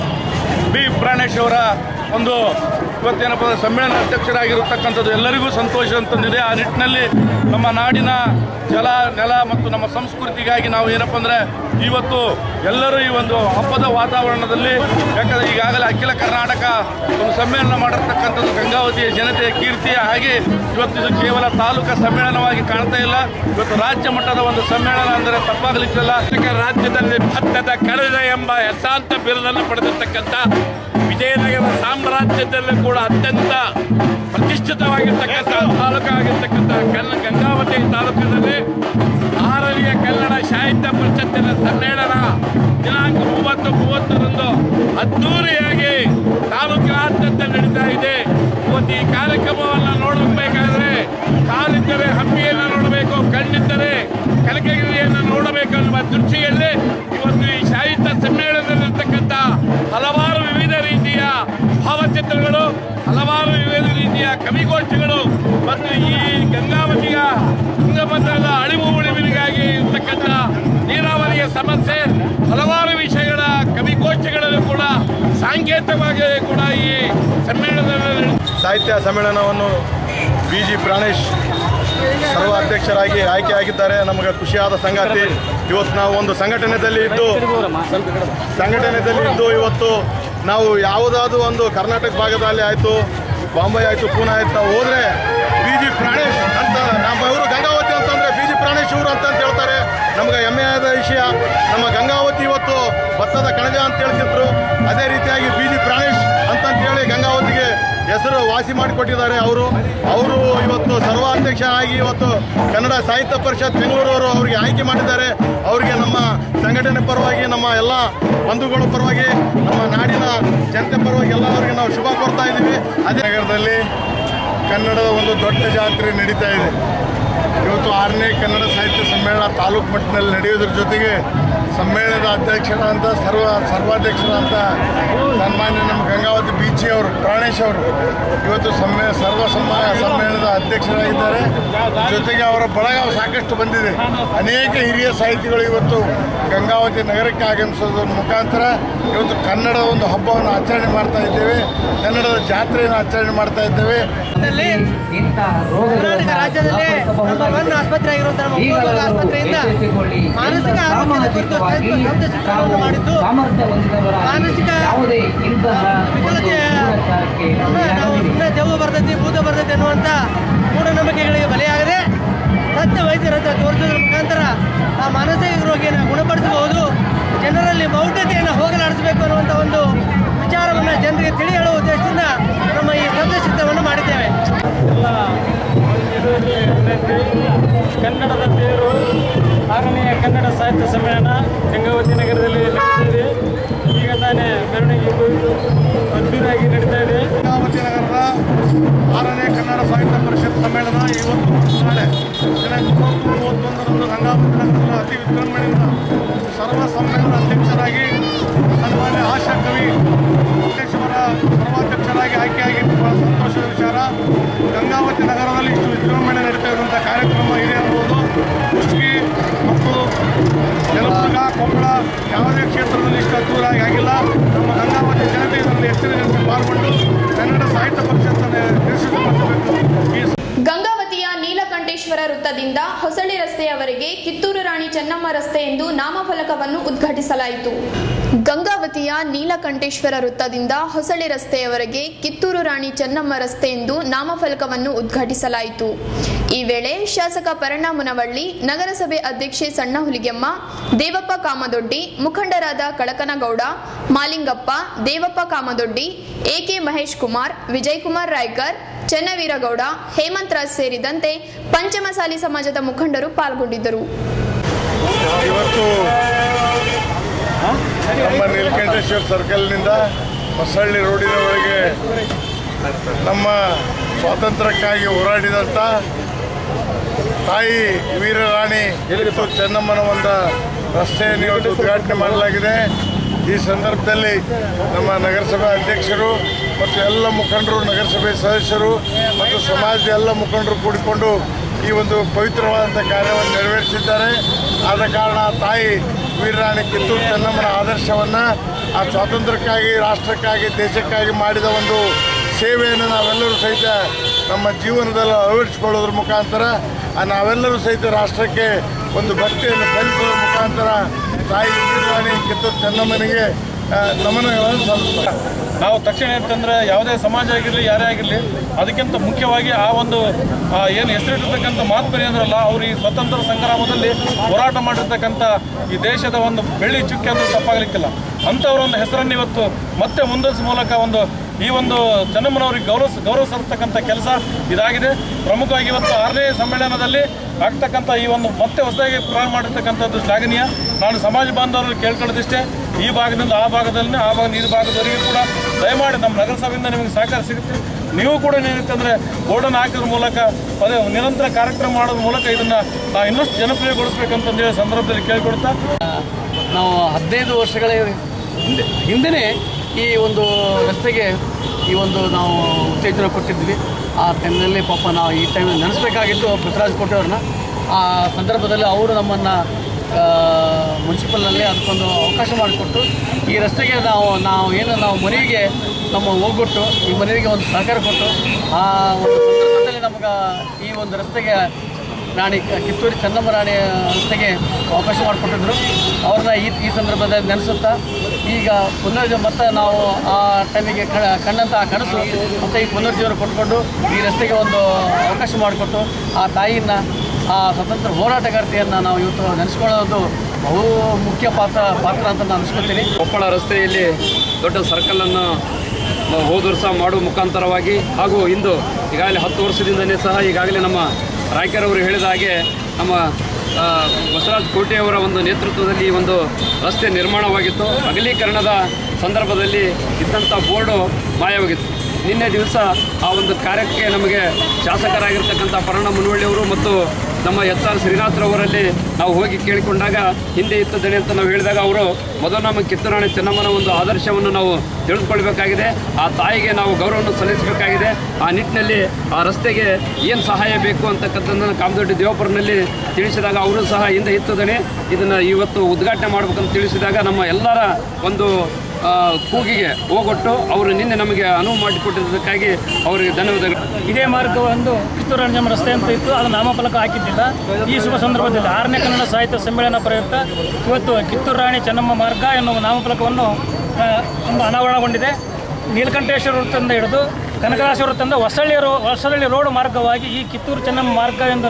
ಬಿ ಪ್ರಾಣೇಶ್ ಅವರ ಒಂದು ಇವತ್ತೇನಪ್ಪ ಸಮ್ಮೇಳನ ಅಧ್ಯಕ್ಷರಾಗಿರತಕ್ಕಂಥದ್ದು ಎಲ್ಲರಿಗೂ ಸಂತೋಷ ಅಂತಂದಿದೆ. ಆ ನಿಟ್ಟಿನಲ್ಲಿ ನಮ್ಮ ನಾಡಿನ ಜಲ ನೆಲ ಮತ್ತು ನಮ್ಮ ಸಂಸ್ಕೃತಿಗಾಗಿ ನಾವು ಏನಪ್ಪ ಅಂದರೆ ಇವತ್ತು ಎಲ್ಲರೂ ಈ ಒಂದು ಹಬ್ಬದ ವಾತಾವರಣದಲ್ಲಿ, ಯಾಕಂದರೆ ಈಗಾಗಲೇ ಅಖಿಲ ಕರ್ನಾಟಕ ಒಂದು ಸಮ್ಮೇಳನ ಮಾಡಿರ್ತಕ್ಕಂಥದ್ದು ಗಂಗಾವತಿಯ ಜನತೆಯ ಕೀರ್ತಿಯ ಹಾಗೆ ಇವತ್ತು ಇದು ಕೇವಲ ತಾಲೂಕಾ ಸಮ್ಮೇಳನವಾಗಿ ಕಾಣ್ತಾ ಇಲ್ಲ. ಇವತ್ತು ರಾಜ್ಯ ಮಟ್ಟದ ಒಂದು ಸಮ್ಮೇಳನ ಅಂದರೆ ತಪ್ಪಾಗಲಿಕ್ಕಿಲ್ಲ. ರಾಜ್ಯದಲ್ಲಿ ಭತ್ತದ ಕಡಲೆ ಎಂಬ ಹೆಸರಾಂತ ಬಿರುದನ್ನು ಪಡೆದಿರ್ತಕ್ಕಂಥ ವಿಜಯನಗರ ಸಾಮ್ರಾಜ್ಯದಲ್ಲೂ ಕೂಡ ಅತ್ಯಂತ ಪ್ರತಿಷ್ಠಿತವಾಗಿರ್ತಕ್ಕಂಥ ತಾಲೂಕಾಗಿರ್ತಕ್ಕಂಥ ಗಂಗಾವತಿ ತಾಲೂಕಿನಲ್ಲಿ 6ನೇ ಕನ್ನಡ ಸಾಹಿತ್ಯ ಪರಿಷತ್ತಿನ ಸಮ್ಮೇಳನ ದಿನಾಂಕ 30/30ರಂದು ಅದ್ದೂರಿಯಾಗಿ ತಾಲೂಕಿನಾದ್ಯಂತ ನಡೀತಾ ಇದೆ. ಇವತ್ತು ಈ ಕಾರ್ಯಕ್ರಮವನ್ನು ನೋಡಬೇಕಾದ್ರೆ ಕಾಲಿದ್ದರೆ ಹಂಪಿಯನ್ನು ನೋಡಬೇಕು, ಕಣ್ಣಿದ್ದರೆ ಕನಕಗಿರಿಯನ್ನು ನೋಡಬೇಕು ಅನ್ನುವ ದೃಷ್ಟಿಯಲ್ಲಿ ಇವತ್ತು ಈ ಸಾಹಿತ್ಯ ಸಮ್ಮೇಳನದಲ್ಲಿರ್ತಕ್ಕಂಥ ಹಲವಾರು ವಿವಿಧ ರೀತಿಯ ಭಾವಚಿತ್ರಗಳು, ಹಲವಾರು ವಿವಿಧ ರೀತಿಯ ಕವಿಗೋಷ್ಠಿಗಳು ಮತ್ತು ಈ ಗಂಗಾವತಿಯ ತುಂಗಭದ್ರದ ಅಳಿವು ಉಳಿವಿಗಾಗಿ ಇರ್ತಕ್ಕಂಥ ನೀರಾವರಿಯ ಸಮಸ್ಯೆ, ಹಲವಾರು ವಿಷಯಗಳ ಕವಿಗೋಷ್ಠಿಗಳಲ್ಲೂ ಕೂಡ ಸಾಂಕೇತಿಕವಾಗಿ ಕೂಡ ಈ ಸಮ್ಮೇಳನದಲ್ಲಿ ಸಾಹಿತ್ಯ ಸಮ್ಮೇಳನವನ್ನು BG ಪ್ರಾಣೇಶ್ ಸರ್ವ ಅಧ್ಯಕ್ಷರಾಗಿ ಆಯ್ಕೆಯಾಗಿದ್ದಾರೆ. ನಮಗೆ ಖುಷಿಯಾದ ಸಂಗತಿ. ಇವತ್ತು ನಾವು ಒಂದು ಸಂಘಟನೆಯಲ್ಲಿ ಇದ್ದು ಇವತ್ತು ನಾವು ಯಾವುದಾದ್ರೂ ಒಂದು ಕರ್ನಾಟಕ ಭಾಗದಲ್ಲಿ ಆಯಿತು, ಬಾಂಬೆ ಆಯಿತು, ಪೂನಾ ಆಯಿತು, ನಾವು ಹೋದರೆ BG ಪ್ರಾಣೇಶ್ ಅಂತ ನಮ್ಮ ಇವರು ಗಂಗಾವತಿ ಅಂತಂದರೆ BG ಪ್ರಾಣೇಶ್ ನಮಗೆ ಹೆಮ್ಮೆಯಾದ ವಿಷಯ. ನಮ್ಮ ಗಂಗಾವತಿ ಇವತ್ತು ಭತ್ತದ ಕಣಜ ಅಂತ ಹೇಳ್ತಿದ್ರು. ಅದೇ ರೀತಿಯಾಗಿ ಬಿ ಜಿ ಪ್ರಾಣೇಶ್ ಅಂತಂತೇಳಿ ಗಂಗಾವತಿಗೆ ಹೆಸರು ವಾಸಿ ಮಾಡಿಕೊಟ್ಟಿದ್ದಾರೆ. ಅವರು ಇವತ್ತು ಸರ್ವಾಧ್ಯಕ್ಷರಾಗಿ ಇವತ್ತು ಕನ್ನಡ ಸಾಹಿತ್ಯ ಪರಿಷತ್ ಬೆಂಗಳೂರವರು ಅವರಿಗೆ ಆಯ್ಕೆ ಮಾಡಿದ್ದಾರೆ. ಅವರಿಗೆ ನಮ್ಮ ಸಂಘಟನೆ ಪರವಾಗಿ, ನಮ್ಮ ಎಲ್ಲ ಬಂಧುಗಳ ಪರವಾಗಿ, ನಮ್ಮ ನಾಡಿನ ಜನತೆ ಪರವಾಗಿ ಎಲ್ಲವರಿಗೆ ನಾವು ಶುಭ ಕೋರ್ತಾ ಇದ್ದೀವಿ. ಅದೇ ನಗರದಲ್ಲಿ ಕನ್ನಡದ ಒಂದು ದೊಡ್ಡ ಜಾತ್ರೆ ನಡೀತಾ ಇದೆ. ಇವತ್ತು 6ನೇ ಕನ್ನಡ ಸಾಹಿತ್ಯ ಸಮ್ಮೇಳನ ತಾಲೂಕು ಮಟ್ಟದಲ್ಲಿ ನಡೆಯೋದ್ರ ಜೊತೆಗೆ ಸಮ್ಮೇಳನದ ಅಧ್ಯಕ್ಷರಾದಂಥ ಸರ್ವಾಧ್ಯಕ್ಷರಾದಂಥ ಸನ್ಮಾನ್ಯ ನಮ್ಮ ಗಂಗಾವತಿ ಬೀಚಿ ಅವರು, ಪ್ರಾಣೇಶ್ ಅವರು ಇವತ್ತು ಸಮ್ಮೇಳನದ ಅಧ್ಯಕ್ಷರಾಗಿದ್ದಾರೆ. ಜೊತೆಗೆ ಅವರ ಬಳಗ ಸಾಕಷ್ಟು ಬಂದಿದೆ. ಅನೇಕ ಹಿರಿಯ ಸಾಹಿತಿಗಳು ಇವತ್ತು ಗಂಗಾವತಿ ನಗರಕ್ಕೆ ಆಗಮಿಸೋದ್ರ ಮುಖಾಂತರ ಇವತ್ತು ಕನ್ನಡದ ಒಂದು ಹಬ್ಬವನ್ನು ಆಚರಣೆ ಮಾಡ್ತಾ ಇದ್ದೇವೆ. ಕನ್ನಡದ ಜಾತ್ರೆಯನ್ನು ಆಚರಣೆ ಮಾಡ್ತಾ ಇದ್ದೇವೆ. ಕರ್ನಾಟಕ ರಾಜ್ಯದಲ್ಲಿ ನಂಬರ್ 1 ಆಸ್ಪತ್ರೆ ಆಗಿರುವಂತಹ ನಮ್ಮ ಕೋಲಾರ ಆಸ್ಪತ್ರೆಯಿಂದ ಮಾನಸಿಕ ಆರೋಗ್ಯದ ಕುರಿತು ಚಿತ್ರವನ್ನು ಮಾಡಿದ್ದು, ಮಾನಸಿಕ ವಿಕಲತೆ ನಾವು ಸುಮ್ಮನೆ ದೆವ್ವ ಬರ್ತೈತಿ, ಭೂತ ಬರ್ತೈತಿ ಅನ್ನುವಂಥ ಮೂಢನಂಬಿಕೆಗಳಿಗೆ ಬಲಿಯಾಗದೆ ತಜ್ಞ ವೈದ್ಯರಂತ ತೋರಿಸೋದ್ರ ಮುಖಾಂತರ ಆ ಮಾನಸಿಕ ರೋಗಿಯನ್ನು ಗುಣಪಡಿಸಬಹುದು, ಜನರಲ್ಲಿ ಮೌಢ್ಯತೆಯನ್ನು ಹೋಗಲಾಡಿಸಬೇಕು ಅನ್ನುವಂಥ ಒಂದು ವಿಚಾರವನ್ನು ಜನರಿಗೆ ತಿಳಿ ಹೇಳುವ ಉದ್ದೇಶದಿಂದ ನಮ್ಮ ಈ ಸ್ತಬ್ಧಚಿತ್ರವನ್ನು ಮಾಡಿದ್ದೇವೆ. ಕನ್ನಡದ ತೇರು 6ನೇ ಕನ್ನಡ ಸಾಹಿತ್ಯ ಸಮ್ಮೇಳನ ಗಂಗಾವತಿ ನಗರದಲ್ಲಿ ನಡೆದಿದೆ. ಈಗ ತಾನೇ ಮೆರವಣಿಗೆ ಅದ್ದೂರಿಯಾಗಿ ನಡೀತಾ ಇದೆ. ಗಂಗಾವತಿ ನಗರದ 6ನೇ ಕನ್ನಡ ಸಾಹಿತ್ಯ ಪರಿಷತ್ ಸಮ್ಮೇಳನ ಇವತ್ತು ನಾಳೆ ದಿನಾಂಕ 30-31ರಂದು ಗಂಗಾವತಿ ನಗರದ ಅತಿ ವಿಜೃಂಭಣೆಯಿಂದ ಸರ್ವ ಸಮ್ಮೇಳನ ಅಧ್ಯಕ್ಷರಾಗಿ ಸನ್ಮಾನ್ಯ ಹಾಸ್ಯ ಕವಿ ಕೋಟೇಶ್ವರ ಸರ್ವಾಧ್ಯಕ್ಷರಾಗಿ ಆಯ್ಕೆಯಾಗಿ ಬಹಳ ಸಂತೋಷದ ವಿಚಾರ. ಗಂಗಾವತಿ ನಗರದಲ್ಲಿ ಇಷ್ಟು ವಿಜೃಂಭಣೆ ನಡೀತಾ ಇರುವಂಥ ಕಾರ್ಯಕ್ರಮ ಇದೆ ಅನ್ನಬಹುದು. ಕುಷ್ಟಗಿ ಮತ್ತು ಯಲಬುರ್ಗಾ, ಕೊಪ್ಪಳ ಯಾವುದೇ ಕ್ಷೇತ್ರದಲ್ಲಿ ಇಷ್ಟು ಅದ್ದೂರಾಗಿ ಆಗಿಲ್ಲ. ನಮ್ಮ ಗಂಗಾವತಿ ಜನತೆ ಇದರಲ್ಲಿ ಹೆಚ್ಚಿನ ಜನತೆ ಪಾಲ್ಗೊಂಡು ಕನ್ನಡ ಸಾಹಿತ್ಯ ಪರಿಷತ್ತನ್ನು ಯಶಸ್ವಿಗೊಳಿಸಬೇಕು. ಗಂಗಾವತಿಯ ನೀಲಕಂಠೇಶ್ವರ ವೃತ್ತದಿಂದ ಹೊಸಳ್ಳಿ ರಸ್ತೆಯವರೆಗೆ ಕಿತ್ತೂರು ರಾಣಿ ಚೆನ್ನಮ್ಮ ರಸ್ತೆ ಎಂದು ನಾಮಫಲಕವನ್ನು ಉದ್ಘಾಟಿಸಲಾಯಿತು. ಗಂಗಾವತಿಯ ನೀಲಕಂಠೇಶ್ವರ ವೃತ್ತದಿಂದ ಹೊಸಳ್ಳಿ ರಸ್ತೆಯವರೆಗೆ ಕಿತ್ತೂರು ರಾಣಿ ಚೆನ್ನಮ್ಮ ರಸ್ತೆ ಎಂದು ನಾಮಫಲಕವನ್ನು ಉದ್ಘಾಟಿಸಲಾಯಿತು. ಈ ವೇಳೆ ಶಾಸಕ ಪರಣ್ಣ ಮುನವಳ್ಳಿ, ನಗರಸಭೆ ಅಧ್ಯಕ್ಷೆ ಸಣ್ಣ ಹುಲಿಗೆಮ್ಮ, ದೇವಪ್ಪ ಕಾಮದೊಡ್ಡಿ, ಮುಖಂಡರಾದ ಕಳಕನಗೌಡ, ಮಾಲಿಂಗಪ್ಪ, ದೇವಪ್ಪ ಕಾಮದೊಡ್ಡಿ, ಎಕೆ ಮಹೇಶ್ ಕುಮಾರ್, ವಿಜಯಕುಮಾರ್ ರಾಯ್ಕರ್, ಚೆನ್ನವೀರಗೌಡ, ಹೇಮಂತ್ ರಾಜ್ ಸೇರಿದಂತೆ ಪಂಚಮಸಾಲಿ ಸಮಾಜದ ಮುಖಂಡರು ಪಾಲ್ಗೊಂಡಿದ್ದರು. ಇವತ್ತು ನಮ್ಮ ನೀಲಕಂಠೇಶ್ವರ ಸರ್ಕಲ್ನಿಂದ ಹೊಸಳ್ಳಿ ರೋಡಿನವರೆಗೆ ನಮ್ಮ ಸ್ವಾತಂತ್ರ್ಯಕ್ಕಾಗಿ ಹೋರಾಡಿದಂಥ ತಾಯಿ ವೀರರಾಣಿ ಕಿತ್ತೂರು ಚೆನ್ನಮ್ಮನ ಒಂದು ರಸ್ತೆಯನ್ನು ಇವತ್ತು ಉದ್ಘಾಟನೆ ಮಾಡಲಾಗಿದೆ. ಈ ಸಂದರ್ಭದಲ್ಲಿ ನಮ್ಮ ನಗರಸಭೆ ಅಧ್ಯಕ್ಷರು ಮತ್ತು ಎಲ್ಲ ಮುಖಂಡರು, ನಗರಸಭೆ ಸದಸ್ಯರು ಮತ್ತು ಸಮಾಜದ ಎಲ್ಲ ಮುಖಂಡರು ಕೂಡಿಕೊಂಡು ಈ ಒಂದು ಪವಿತ್ರವಾದಂಥ ಕಾರ್ಯವನ್ನು ನೆರವೇರಿಸಿದ್ದಾರೆ. ಆದ ಕಾರಣ ತಾಯಿ ವೀರರಾಣಿ ಕಿತ್ತೂರು ಚೆನ್ನಮ್ಮನ ಆದರ್ಶವನ್ನು, ಆ ಸ್ವಾತಂತ್ರ್ಯಕ್ಕಾಗಿ, ರಾಷ್ಟ್ರಕ್ಕಾಗಿ, ದೇಶಕ್ಕಾಗಿ ಮಾಡಿದ ಒಂದು ಸೇವೆಯನ್ನು ನಾವೆಲ್ಲರೂ ಸಹಿತ ನಮ್ಮ ಜೀವನದಲ್ಲಿ ಅಳವಡಿಸಿಕೊಳ್ಳೋದ್ರ ಮುಖಾಂತರ ನಾವೆಲ್ಲರೂ ಸಹಿತ ರಾಷ್ಟ್ರಕ್ಕೆ ಒಂದು ಭಕ್ತಿಯನ್ನು ಸಲ್ಲಿಸೋದ್ರ ಮುಖಾಂತರ ತಾಯಿ ವೀರರಾಣಿ ಕಿತ್ತೂರು ಚೆನ್ನಮ್ಮನಿಗೆ ನಮನಗಳನ್ನು ಸಲ್ಲಿಸ್ತಾರೆ. ನಾವು ತಕ್ಷಣ ಅಂತಂದರೆ ಯಾವುದೇ ಸಮಾಜ ಆಗಿರಲಿ, ಯಾರೇ ಆಗಿರಲಿ, ಅದಕ್ಕಿಂತ ಮುಖ್ಯವಾಗಿ ಆ ಒಂದು ಏನು ಹೆಸರಿಟ್ಟಿರ್ತಕ್ಕಂಥ ಮಹಾತ್ಮರು ಅಂದ್ರಲ್ಲ, ಅವರು ಈ ಸ್ವತಂತ್ರ ಸಂಗ್ರಾಮದಲ್ಲಿ ಹೋರಾಟ ಮಾಡಿರ್ತಕ್ಕಂಥ ಈ ದೇಶದ ಒಂದು ಬೆಳ್ಳಿ ಚುಕ್ಕೆ ಅಂದರೆ ತಪ್ಪಾಗಲಿಕ್ಕಿಲ್ಲ. ಅಂಥವರೊಂದು ಹೆಸರನ್ನು ಇವತ್ತು ಮತ್ತೆ ಮುಂದುವರಿಸುವ ಮೂಲಕ ಈ ಒಂದು ಚೆನ್ನಮ್ಮನವ್ರಿಗೆ ಗೌರವ ಸಲ್ಲಿಸ್ತಕ್ಕಂಥ ಕೆಲಸ ಇದಾಗಿದೆ. ಪ್ರಮುಖವಾಗಿ ಇವತ್ತು 6ನೇ ಸಮ್ಮೇಳನದಲ್ಲಿ ಆಗ್ತಕ್ಕಂಥ ಈ ಒಂದು ಮತ್ತೆ ಹೊಸದಾಗಿ ಪ್ರಾರಂಭ ಮಾಡಿರ್ತಕ್ಕಂಥದ್ದು ಶ್ಲಾಘನೀಯ. ನಾನು ಸಮಾಜ ಬಾಂಧವರಲ್ಲಿ ಕೇಳ್ಕೊಳ್ಳೋದಿಷ್ಟೇ, ಈ ಭಾಗದಿಂದ ಆ ಭಾಗದಲ್ಲಿ, ಆ ಭಾಗದಿಂದ ಈ ಭಾಗದವರೆಗೂ ಕೂಡ ದಯಮಾಡಿ ನಮ್ಮ ನಗರಸಭೆಯಿಂದ ನಿಮಗೆ ಸಹಕಾರ ಸಿಗುತ್ತೆ. ನೀವು ಕೂಡ ಏನಿತ್ತಂದರೆ ಬೋರ್ಡನ್ನು ಹಾಕೋದ್ರ ಮೂಲಕ ಅದೇ ನಿರಂತರ ಕಾರ್ಯಕ್ರಮ ಮಾಡೋದ್ರ ಮೂಲಕ ಇದನ್ನು ನಾವು ಇನ್ನಷ್ಟು ಜನಪ್ರಿಯಗೊಳಿಸಬೇಕಂತಂದೇಳಿ ಸಂದರ್ಭದಲ್ಲಿ ಕೇಳಿಕೊಡ್ತಾ, ನಾವು 15 ವರ್ಷಗಳ ಹಿಂದೆ ಈ ಒಂದು ರಸ್ತೆಗೆ ಈ ಒಂದು ನಾವು ಉತ್ತೇಜನ ಕೊಟ್ಟಿದ್ವಿ. ಆ ಟೈಮ್ನಲ್ಲಿ ಪಾಪ ನಾವು ಈ ಟೈಮಲ್ಲಿ ನೆನೆಸ್ಬೇಕಾಗಿತ್ತು ಬಸವರಾಜ್ ಕೋಟೆ ಅವ್ರನ್ನ. ಆ ಸಂದರ್ಭದಲ್ಲಿ ಅವರು ನಮ್ಮನ್ನು ಮುನ್ಸಿಪಲ್ನಲ್ಲಿ ಅದಕ್ಕೊಂದು ಅವಕಾಶ ಮಾಡಿಕೊಟ್ಟು ಈ ರಸ್ತೆಗೆ ನಾವು ಮನೆಗೆ ನಮ್ಮ ಹೋಗ್ಬಿಟ್ಟು ಈ ಮನೆಗೆ ಒಂದು ಸಹಕಾರ ಕೊಟ್ಟು ಆ ಒಂದು ಸಂದರ್ಭದಲ್ಲಿ ನಮಗೆ ಈ ಒಂದು ರಸ್ತೆಗೆ ಕಿತ್ತೂರು ಚೆನ್ನಮ್ಮ ರಾಣಿ ರಸ್ತೆಗೆ ಅವಕಾಶ ಮಾಡಿಕೊಟ್ಟಿದ್ರು. ಅವ್ರನ್ನ ಈ ಸಂದರ್ಭದಲ್ಲಿ ನೆನೆಸುತ್ತಾ ಈಗ ಮತ್ತು ನಾವು ಆ ಟೈಮಿಗೆ ಕಂಡಂಥ ಆ ಕನಸು ಮತ್ತು ಈ ಪುನರ್ಜೀವನ ಕೊಟ್ಕೊಂಡು ಈ ರಸ್ತೆಗೆ ಒಂದು ಅವಕಾಶ ಮಾಡಿಕೊಟ್ಟು ಆ ತಾಯಿಯನ್ನು ಆ ಸ್ವತಂತ್ರ ಹೋರಾಟಗಾರ್ತಿಯನ್ನು ನಾವು ಇವತ್ತು ನೆನೆಸ್ಕೊಳ್ಳೋದು ಬಹು ಮುಖ್ಯ ಪಾತ್ರ ಅಂತ ನಾನು ಅನಿಸ್ಕೊಳ್ತೀನಿ. ಕೊಪ್ಪಳ ರಸ್ತೆಯಲ್ಲಿ ದೊಡ್ಡ ಸರ್ಕಲನ್ನು ಹೋದ ವರ್ಷ ಮಾಡುವ ಮುಖಾಂತರವಾಗಿ ಹಾಗೂ ಇಂದು ಈಗಾಗಲೇ 10 ವರ್ಷದಿಂದಲೇ ಸಹ ಈಗಾಗಲೇ ನಮ್ಮ ರಾಯ್ಕರ್ ಹೇಳಿದ ಹಾಗೆ ನಮ್ಮ ಬಸವರಾಜ್ ಕೋಟೆಯವರ ಒಂದು ನೇತೃತ್ವದಲ್ಲಿ ಒಂದು ರಸ್ತೆ ನಿರ್ಮಾಣವಾಗಿತ್ತು. ಅಗಲೀಕರಣದ ಸಂದರ್ಭದಲ್ಲಿ ಇದ್ದಂಥ ಬೋರ್ಡು ಮಾಯವಾಗಿತ್ತು. ನಿನ್ನೆ ದಿವಸ ಆ ಒಂದು ಕಾರ್ಯಕ್ಕೆ ನಮಗೆ ಶಾಸಕರಾಗಿರ್ತಕ್ಕಂಥ ಪರಣ ಮುನವಳ್ಳಿಯವರು ಮತ್ತು ನಮ್ಮ HR ಶ್ರೀನಾಥ್ರವರಲ್ಲಿ ನಾವು ಹೋಗಿ ಕೇಳಿಕೊಂಡಾಗ ಹಿಂದೆ ಇತ್ತದನೆ ಅಂತ ನಾವು ಹೇಳಿದಾಗ ಅವರು ಮೊದಲು ನಮ್ಮ ಕಿತ್ತೂರು ರಾಣಿ ಚೆನ್ನಮ್ಮನ ಒಂದು ಆದರ್ಶವನ್ನು ನಾವು ತಿಳಿದುಕೊಳ್ಬೇಕಾಗಿದೆ. ಆ ತಾಯಿಗೆ ನಾವು ಗೌರವವನ್ನು ಸಲ್ಲಿಸಬೇಕಾಗಿದೆ. ಆ ನಿಟ್ಟಿನಲ್ಲಿ ಆ ರಸ್ತೆಗೆ ಏನು ಸಹಾಯ ಬೇಕು ಅಂತಕ್ಕಂಥದ್ದನ್ನು ಕಾಮದೊಡ್ಡಿ ದೇವಪುರನಲ್ಲಿ ತಿಳಿಸಿದಾಗ ಅವರು ಸಹ ಹಿಂದೆ ಇತ್ತದನೆ ಇದನ್ನು ಇವತ್ತು ಉದ್ಘಾಟನೆ ಮಾಡಬೇಕಂತ ತಿಳಿಸಿದಾಗ ನಮ್ಮ ಎಲ್ಲರ ಒಂದು ಕೂಗಿಗೆ ಹೋಗೊಟ್ಟು ಅವರು ನಿನ್ನೆ ನಮಗೆ ಅನುವು ಮಾಡಿಕೊಟ್ಟಿದ್ದಕ್ಕಾಗಿ ಅವರಿಗೆ ಧನ್ಯವಾದಗಳು. ಇದೇ ಮಾರ್ಗ ಒಂದು ಕಿತ್ತೂರು ರಾಣಿ ಚೆನ್ನಮ್ಮ ರಸ್ತೆ ಅಂತ ಇತ್ತು, ಅದು ನಾಮಫಲಕ ಹಾಕಿದ್ದಿಲ್ಲ. ಈ ಶುಭ ಸಂದರ್ಭದಲ್ಲಿ 6ನೇ ಕನ್ನಡ ಸಾಹಿತ್ಯ ಸಮ್ಮೇಳನ ಪ್ರಯುಕ್ತ ಇವತ್ತು ಕಿತ್ತೂರು ರಾಣಿ ಚೆನ್ನಮ್ಮ ಮಾರ್ಗ ಎನ್ನುವ ನಾಮಫಲಕವನ್ನು ಒಂದು ಅನಾವರಣಗೊಂಡಿದೆ. ನೀಲಕಂಠೇಶ್ವರ ವೃತ್ತದಿಂದ ಹಿಡಿದು ಕನಕದಾಸ ವೃತ್ತದಿಂದ ಹೊಸಳ್ಳಿ ರೋಡ್ ಮಾರ್ಗವಾಗಿ ಈ ಕಿತ್ತೂರು ಚೆನ್ನಮ್ಮ ಮಾರ್ಗ ಎಂದು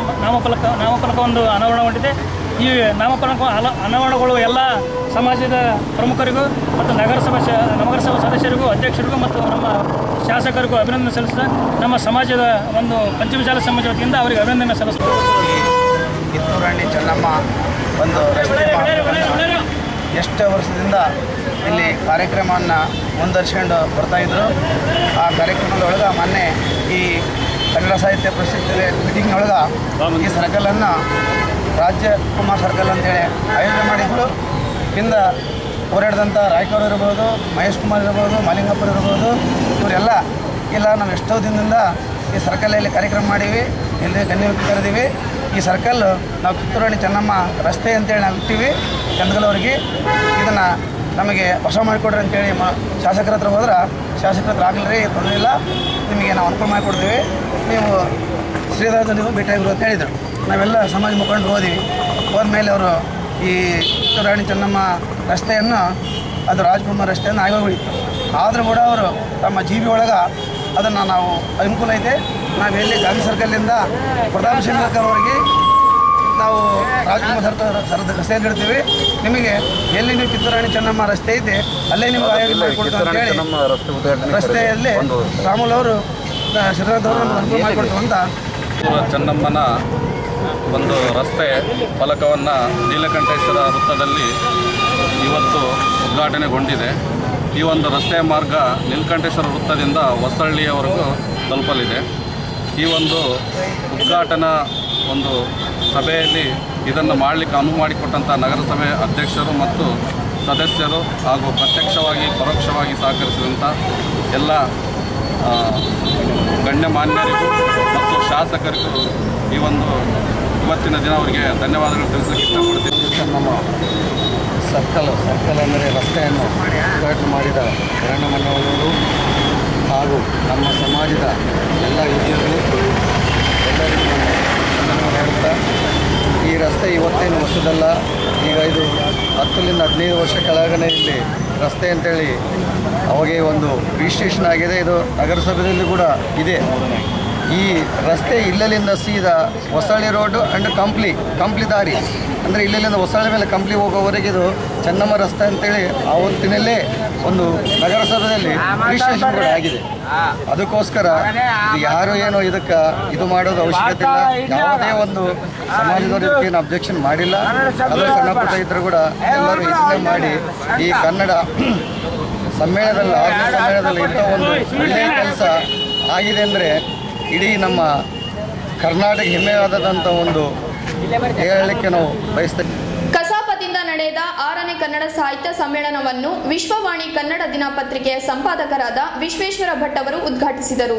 ನಾಮಫಲಕ ಒಂದು ಅನಾವರಣಗೊಂಡಿದೆ. ಈ ನಾಮಫಲಕ ಅನಾವರಣಗೊಳ್ಳುವ ಎಲ್ಲ ಸಮಾಜದ ಪ್ರಮುಖರಿಗೂ ಮತ್ತು ನಗರಸಭಾ ಸದಸ್ಯರಿಗೂ, ಅಧ್ಯಕ್ಷರಿಗೂ ಮತ್ತು ನಮ್ಮ ಶಾಸಕರಿಗೂ ಅಭಿನಂದನೆ ಸಲ್ಲಿಸಿದ ನಮ್ಮ ಸಮಾಜದ ಒಂದು ಪಂಚಮಸಾಲ ಸಮಾಜ ವತಿಯಿಂದ ಅವರಿಗೆ ಅಭಿನಂದನೆ ಸಲ್ಲಿಸ್ತಾರೆ. ಕಿತ್ತೂರು ರಾಣಿ ಚೆನ್ನಮ್ಮ ಒಂದು ರಸ್ತೆ ಎಷ್ಟು ವರ್ಷದಿಂದ ಇಲ್ಲಿ ಕಾರ್ಯಕ್ರಮವನ್ನು ಮುಂದುವರ್ಸ್ಕೊಂಡು ಬರ್ತಾಯಿದ್ರು. ಆ ಕಾರ್ಯಕ್ರಮದೊಳಗೆ ಮೊನ್ನೆ ಈ ಕನ್ನಡ ಸಾಹಿತ್ಯ ಪ್ರಶಸ್ತಿ ಮೀಟಿಂಗ್ನೊಳಗೆ ಈ ಸರ್ಕಲನ್ನು ರಾಜ್ಯಕುಮಾರ್ ಸರ್ಕಲ್ ಅಂತೇಳಿ ಆಯೋಜನೆ ಮಾಡಿದ್ರು. ಹಿಂದೆ ಹೋರಾಡಿದಂಥ ರಾಯ್ಕರ್ ಇರ್ಬೋದು, ಮಹೇಶ್ ಕುಮಾರ್ ಇರ್ಬೋದು, ಮಾಲಿಂಗಪ್ಪರ್ ಇರ್ಬೋದು, ಇವರೆಲ್ಲ ಇಲ್ಲ ನಾವು ಎಷ್ಟೋ ದಿನದಿಂದ ಈ ಸರ್ಕಲಲ್ಲಿ ಕಾರ್ಯಕ್ರಮ ಮಾಡೀವಿ, ಇಲ್ಲಿ ಗಣ್ಯರು ಕರೆದೀವಿ. ಈ ಸರ್ಕಲ್ ನಾವು ಕಿತ್ತೂರು ರಾಣಿ ಚೆನ್ನಮ್ಮ ರಸ್ತೆ ಅಂತೇಳಿ ನಾವು ಇಟ್ಟಿವಿ ಚಂದಗಲವ್ರಿಗೆ. ಇದನ್ನು ನಮಗೆ ಹೊಸ ಮಾಡಿಕೊಡ್ರಿ ಅಂತೇಳಿ ಶಾಸಕರ ಹತ್ರ ಹೋದ್ರೆ ಶಾಸಕರ ಹತ್ರ ಆಗಲಿರಿ, ತೊಂದರೆ ಇಲ್ಲ, ನಿಮಗೆ ನಾವು ಅನುಕೂಲ ಮಾಡಿಕೊಡ್ತೀವಿ, ನೀವು ಶ್ರೀಧರ ನೀವು ಭೇಟಿಯಾಗಿರು ಅಂತ ಹೇಳಿದರು. ನಾವೆಲ್ಲ ಸಮಾಜ ಮುಖಂಡರು ಹೋದ್ಮೇಲೆ ಅವರು ಈ ಕಿತ್ತೂರು ರಾಣಿ ಚೆನ್ನಮ್ಮ ರಸ್ತೆಯನ್ನು ಅದು ರಾಜ್ಕುಮಾರ್ ರಸ್ತೆಯನ್ನು ಆಗೋಗಿತ್ತು. ಆದರೂ ಕೂಡ ಅವರು ತಮ್ಮ ಜೀಬಿ ಒಳಗೆ ಅದನ್ನು ನಾವು ಅನುಕೂಲ ಐತೆ, ನಾವು ಎಲ್ಲಿ ಗಾಂಧಿ ಸರ್ಕಲಿಂದ ಪ್ರತಾಪ್ ಸಿಂಗ್ ಅವರಿಗೆ ನಾವು ರಾಜ್ಕುಮಾರ್ ರಸ್ತೆಯಲ್ಲಿ ಇಡ್ತೀವಿ, ನಿಮಗೆ ಎಲ್ಲಿ ನೀವು ಕಿತ್ತೂರು ರಾಣಿ ಚೆನ್ನಮ್ಮ ರಸ್ತೆ ಐತೆ ಅಲ್ಲೇ ನಿಮ್ಗೆ ಆಯೋಜನೆ ಮಾಡಿಕೊಡ್ತೀವಿ ಅಂತೇಳಿ ರಸ್ತೆಯಲ್ಲಿ ರಾಮುಲ್ ಅವರು ಶ್ರೀನಾಥ್ ಅವರು ನಮ್ಗೆ ಅನುಕೂಲ ಮಾಡಿಕೊಡ್ತೀವಿ ಅಂತ. ಚೆನ್ನಮ್ಮನ ಒಂದು ರಸ್ತೆ ಫಲಕವನ್ನು ನೀಲಕಂಠೇಶ್ವರ ವೃತ್ತದಲ್ಲಿ ಇವತ್ತು ಉದ್ಘಾಟನೆಗೊಂಡಿದೆ. ಈ ಒಂದು ರಸ್ತೆ ಮಾರ್ಗ ನೀಲಕಂಠೇಶ್ವರ ವೃತ್ತದಿಂದ ಹೊಸಳ್ಳಿಯವರೆಗೂ ತಲುಪಲಿದೆ. ಈ ಒಂದು ಉದ್ಘಾಟನಾ ಒಂದು ಸಭೆಯಲ್ಲಿ ಇದನ್ನು ಮಾಡಲಿಕ್ಕೆ ಅನುವು ಮಾಡಿಕೊಟ್ಟಂಥ ನಗರಸಭೆ ಅಧ್ಯಕ್ಷರು ಮತ್ತು ಸದಸ್ಯರು ಹಾಗೂ ಪ್ರತ್ಯಕ್ಷವಾಗಿ ಪರೋಕ್ಷವಾಗಿ ಸಹಕರಿಸಿದಂಥ ಎಲ್ಲ ಗಣ್ಯಮಾನ್ಯರಿಗೂ ಮತ್ತು ಶಾಸಕರಿಗೂ ಈ ಒಂದು ಇವತ್ತಿನ ದಿನ ಅವರಿಗೆ ಧನ್ಯವಾದಗಳು ತಿಳಿಸಲಿಕ್ಕೆ ಇಷ್ಟಪಡ್ತೀನಿ. ನಮ್ಮ ಸರ್ಕಲ್ ಅಂದರೆ ರಸ್ತೆಯನ್ನು ಉದ್ಘಾಟನೆ ಮಾಡಿದ ಹಿರಣ್ಣಮಣ್ಣವರು ಹಾಗೂ ನಮ್ಮ ಸಮಾಜದ ಎಲ್ಲ ಹಿರಿಯರು ಎಲ್ಲರಿಗೂ ಧನ್ಯವಾದ ಹೇಳ್ತಾ, ಈ ರಸ್ತೆ ಇವತ್ತೇನು ಹೊಸದಲ್ಲ, ಈಗ ಇದು 10ರಿಂದ 15 ವರ್ಷ ಕೆಳಗಡೆ ಇಲ್ಲಿ ರಸ್ತೆ ಅಂತೇಳಿ ಅವಾಗೆ ಒಂದು ರಿಜಿಸ್ಟ್ರೇಷನ್ ಆಗಿದೆ. ಇದು ನಗರಸಭೆಯಲ್ಲಿ ಕೂಡ ಇದೆ. ಈ ರಸ್ತೆ ಇಲ್ಲಲ್ಲಿಂದ ಸೀದಾ ಹೊಸಳ್ಳಿ ರೋಡು ಆ್ಯಂಡ್ ಕಂಪ್ಲಿ ದಾರಿ ಅಂದರೆ ಇಲ್ಲಿಂದ ಹೊಸಳ್ಳಿ ಮೇಲೆ ಕಂಪ್ಲಿ ಹೋಗೋವರೆಗೆ ಇದು ಚೆನ್ನಮ್ಮ ರಸ್ತೆ ಅಂತೇಳಿ ಆವತ್ತಿನಲ್ಲೇ ಒಂದು ನಗರಸಭೆಯಲ್ಲಿ ರಿಜಿಸ್ಟ್ರೇಷನ್ ಕೂಡ ಆಗಿದೆ. ಅದಕ್ಕೋಸ್ಕರ ಯಾರು ಏನೋ ಇದಕ್ಕೆ ಇದು ಮಾಡೋದು ಅವಶ್ಯಕತೆ ಇಲ್ಲ. ಯಾವುದೇ ಒಂದು ಸಮಾಜದವ್ರಿಗೆ ಏನು ಅಬ್ಜೆಕ್ಷನ್ ಮಾಡಿಲ್ಲ. ಅದು ಸಣ್ಣ ಪುಟ್ಟ ಇದ್ದರೂ ಕೂಡ ಎಲ್ಲರೂ ಇದನ್ನೇ ಮಾಡಿ ಈ ಕನ್ನಡ ಸಮ್ಮೇಳನದಲ್ಲಿ ಇಂಥ ಒಂದು ಒಳ್ಳೆಯ ಕೆಲಸ ಆಗಿದೆ ಅಂದರೆ ಇಡೀ ನಮ್ಮ ಕರ್ನಾಟಕ ಹೆಮ್ಮೆಯಾದಂಥ ಒಂದು ಹೇಳಲಿಕ್ಕೆ ನಾವು ಬಯಸ್ತೇವೆ. ಕಸಾಪದಿಂದ ನಡೆದ 6ನೇ ಕನ್ನಡ ಸಾಹಿತ್ಯ ಸಮ್ಮೇಳನವನ್ನು ವಿಶ್ವವಾಣಿ ಕನ್ನಡ ದಿನಪತ್ರಿಕೆಯ ಸಂಪಾದಕರಾದ ವಿಶ್ವೇಶ್ವರ ಭಟ್ ಅವರು ಉದ್ಘಾಟಿಸಿದರು.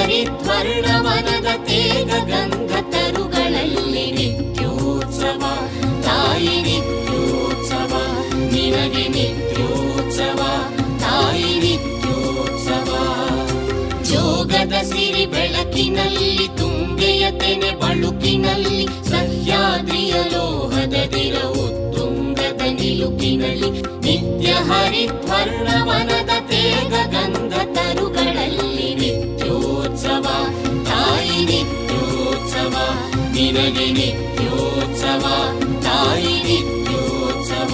ಹರಿದ್ವರ್ಣವನದ ತೇಗ ಗಂಧ ತರುಗಳಲ್ಲಿ ನಿತ್ಯೋತ್ಸವ ತಾಯಿ ನಿತ್ಯೋತ್ಸವ ನಿನಗೆ ನಿತ್ಯೋತ್ಸವ ತಾಯಿ ನಿತ್ಯೋತ್ಸವ ಜೋಗದ ಸಿರಿ ಬೆಳಕಿನಲ್ಲಿ ತುಂಗೆಯ ತೆನೆ ಬಳುಕಿನಲ್ಲಿ ಸಹ್ಯಾದ್ರಿಯ ಲೋಹದ ದಿರವು ತುಂಗದ ನಿಲುಕಿನಲ್ಲಿ ನಿತ್ಯ ಹರಿದ್ವರ್ಣವನದ ತೇಗ ಗಂಧ ತರುಗಳಲ್ಲಿ ನಿತ್ಯೋತ್ಸವ ತಾಯಿ ನಿತ್ಯೋತ್ಸವ ನಿನಗೆ ನಿತ್ಯೋತ್ಸವ ತಾಯಿ ನಿತ್ಯೋತ್ಸವ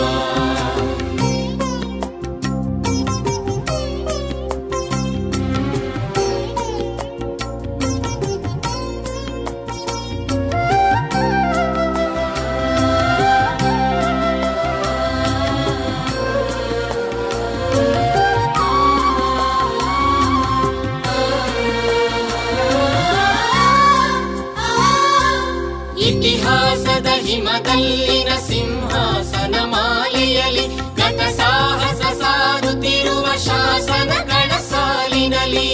ಇತಿಹಾಸದ ಹಿಮದಲ್ಲಿನ ಸಿಂಹಾಸನ ಮಾಲೆಯಲ್ಲಿ ಗತ ಸಾಹಸ ಸಾರುತ್ತಿರುವ ಶಾಸನಗಳ ಸಾಲಿನಲ್ಲಿ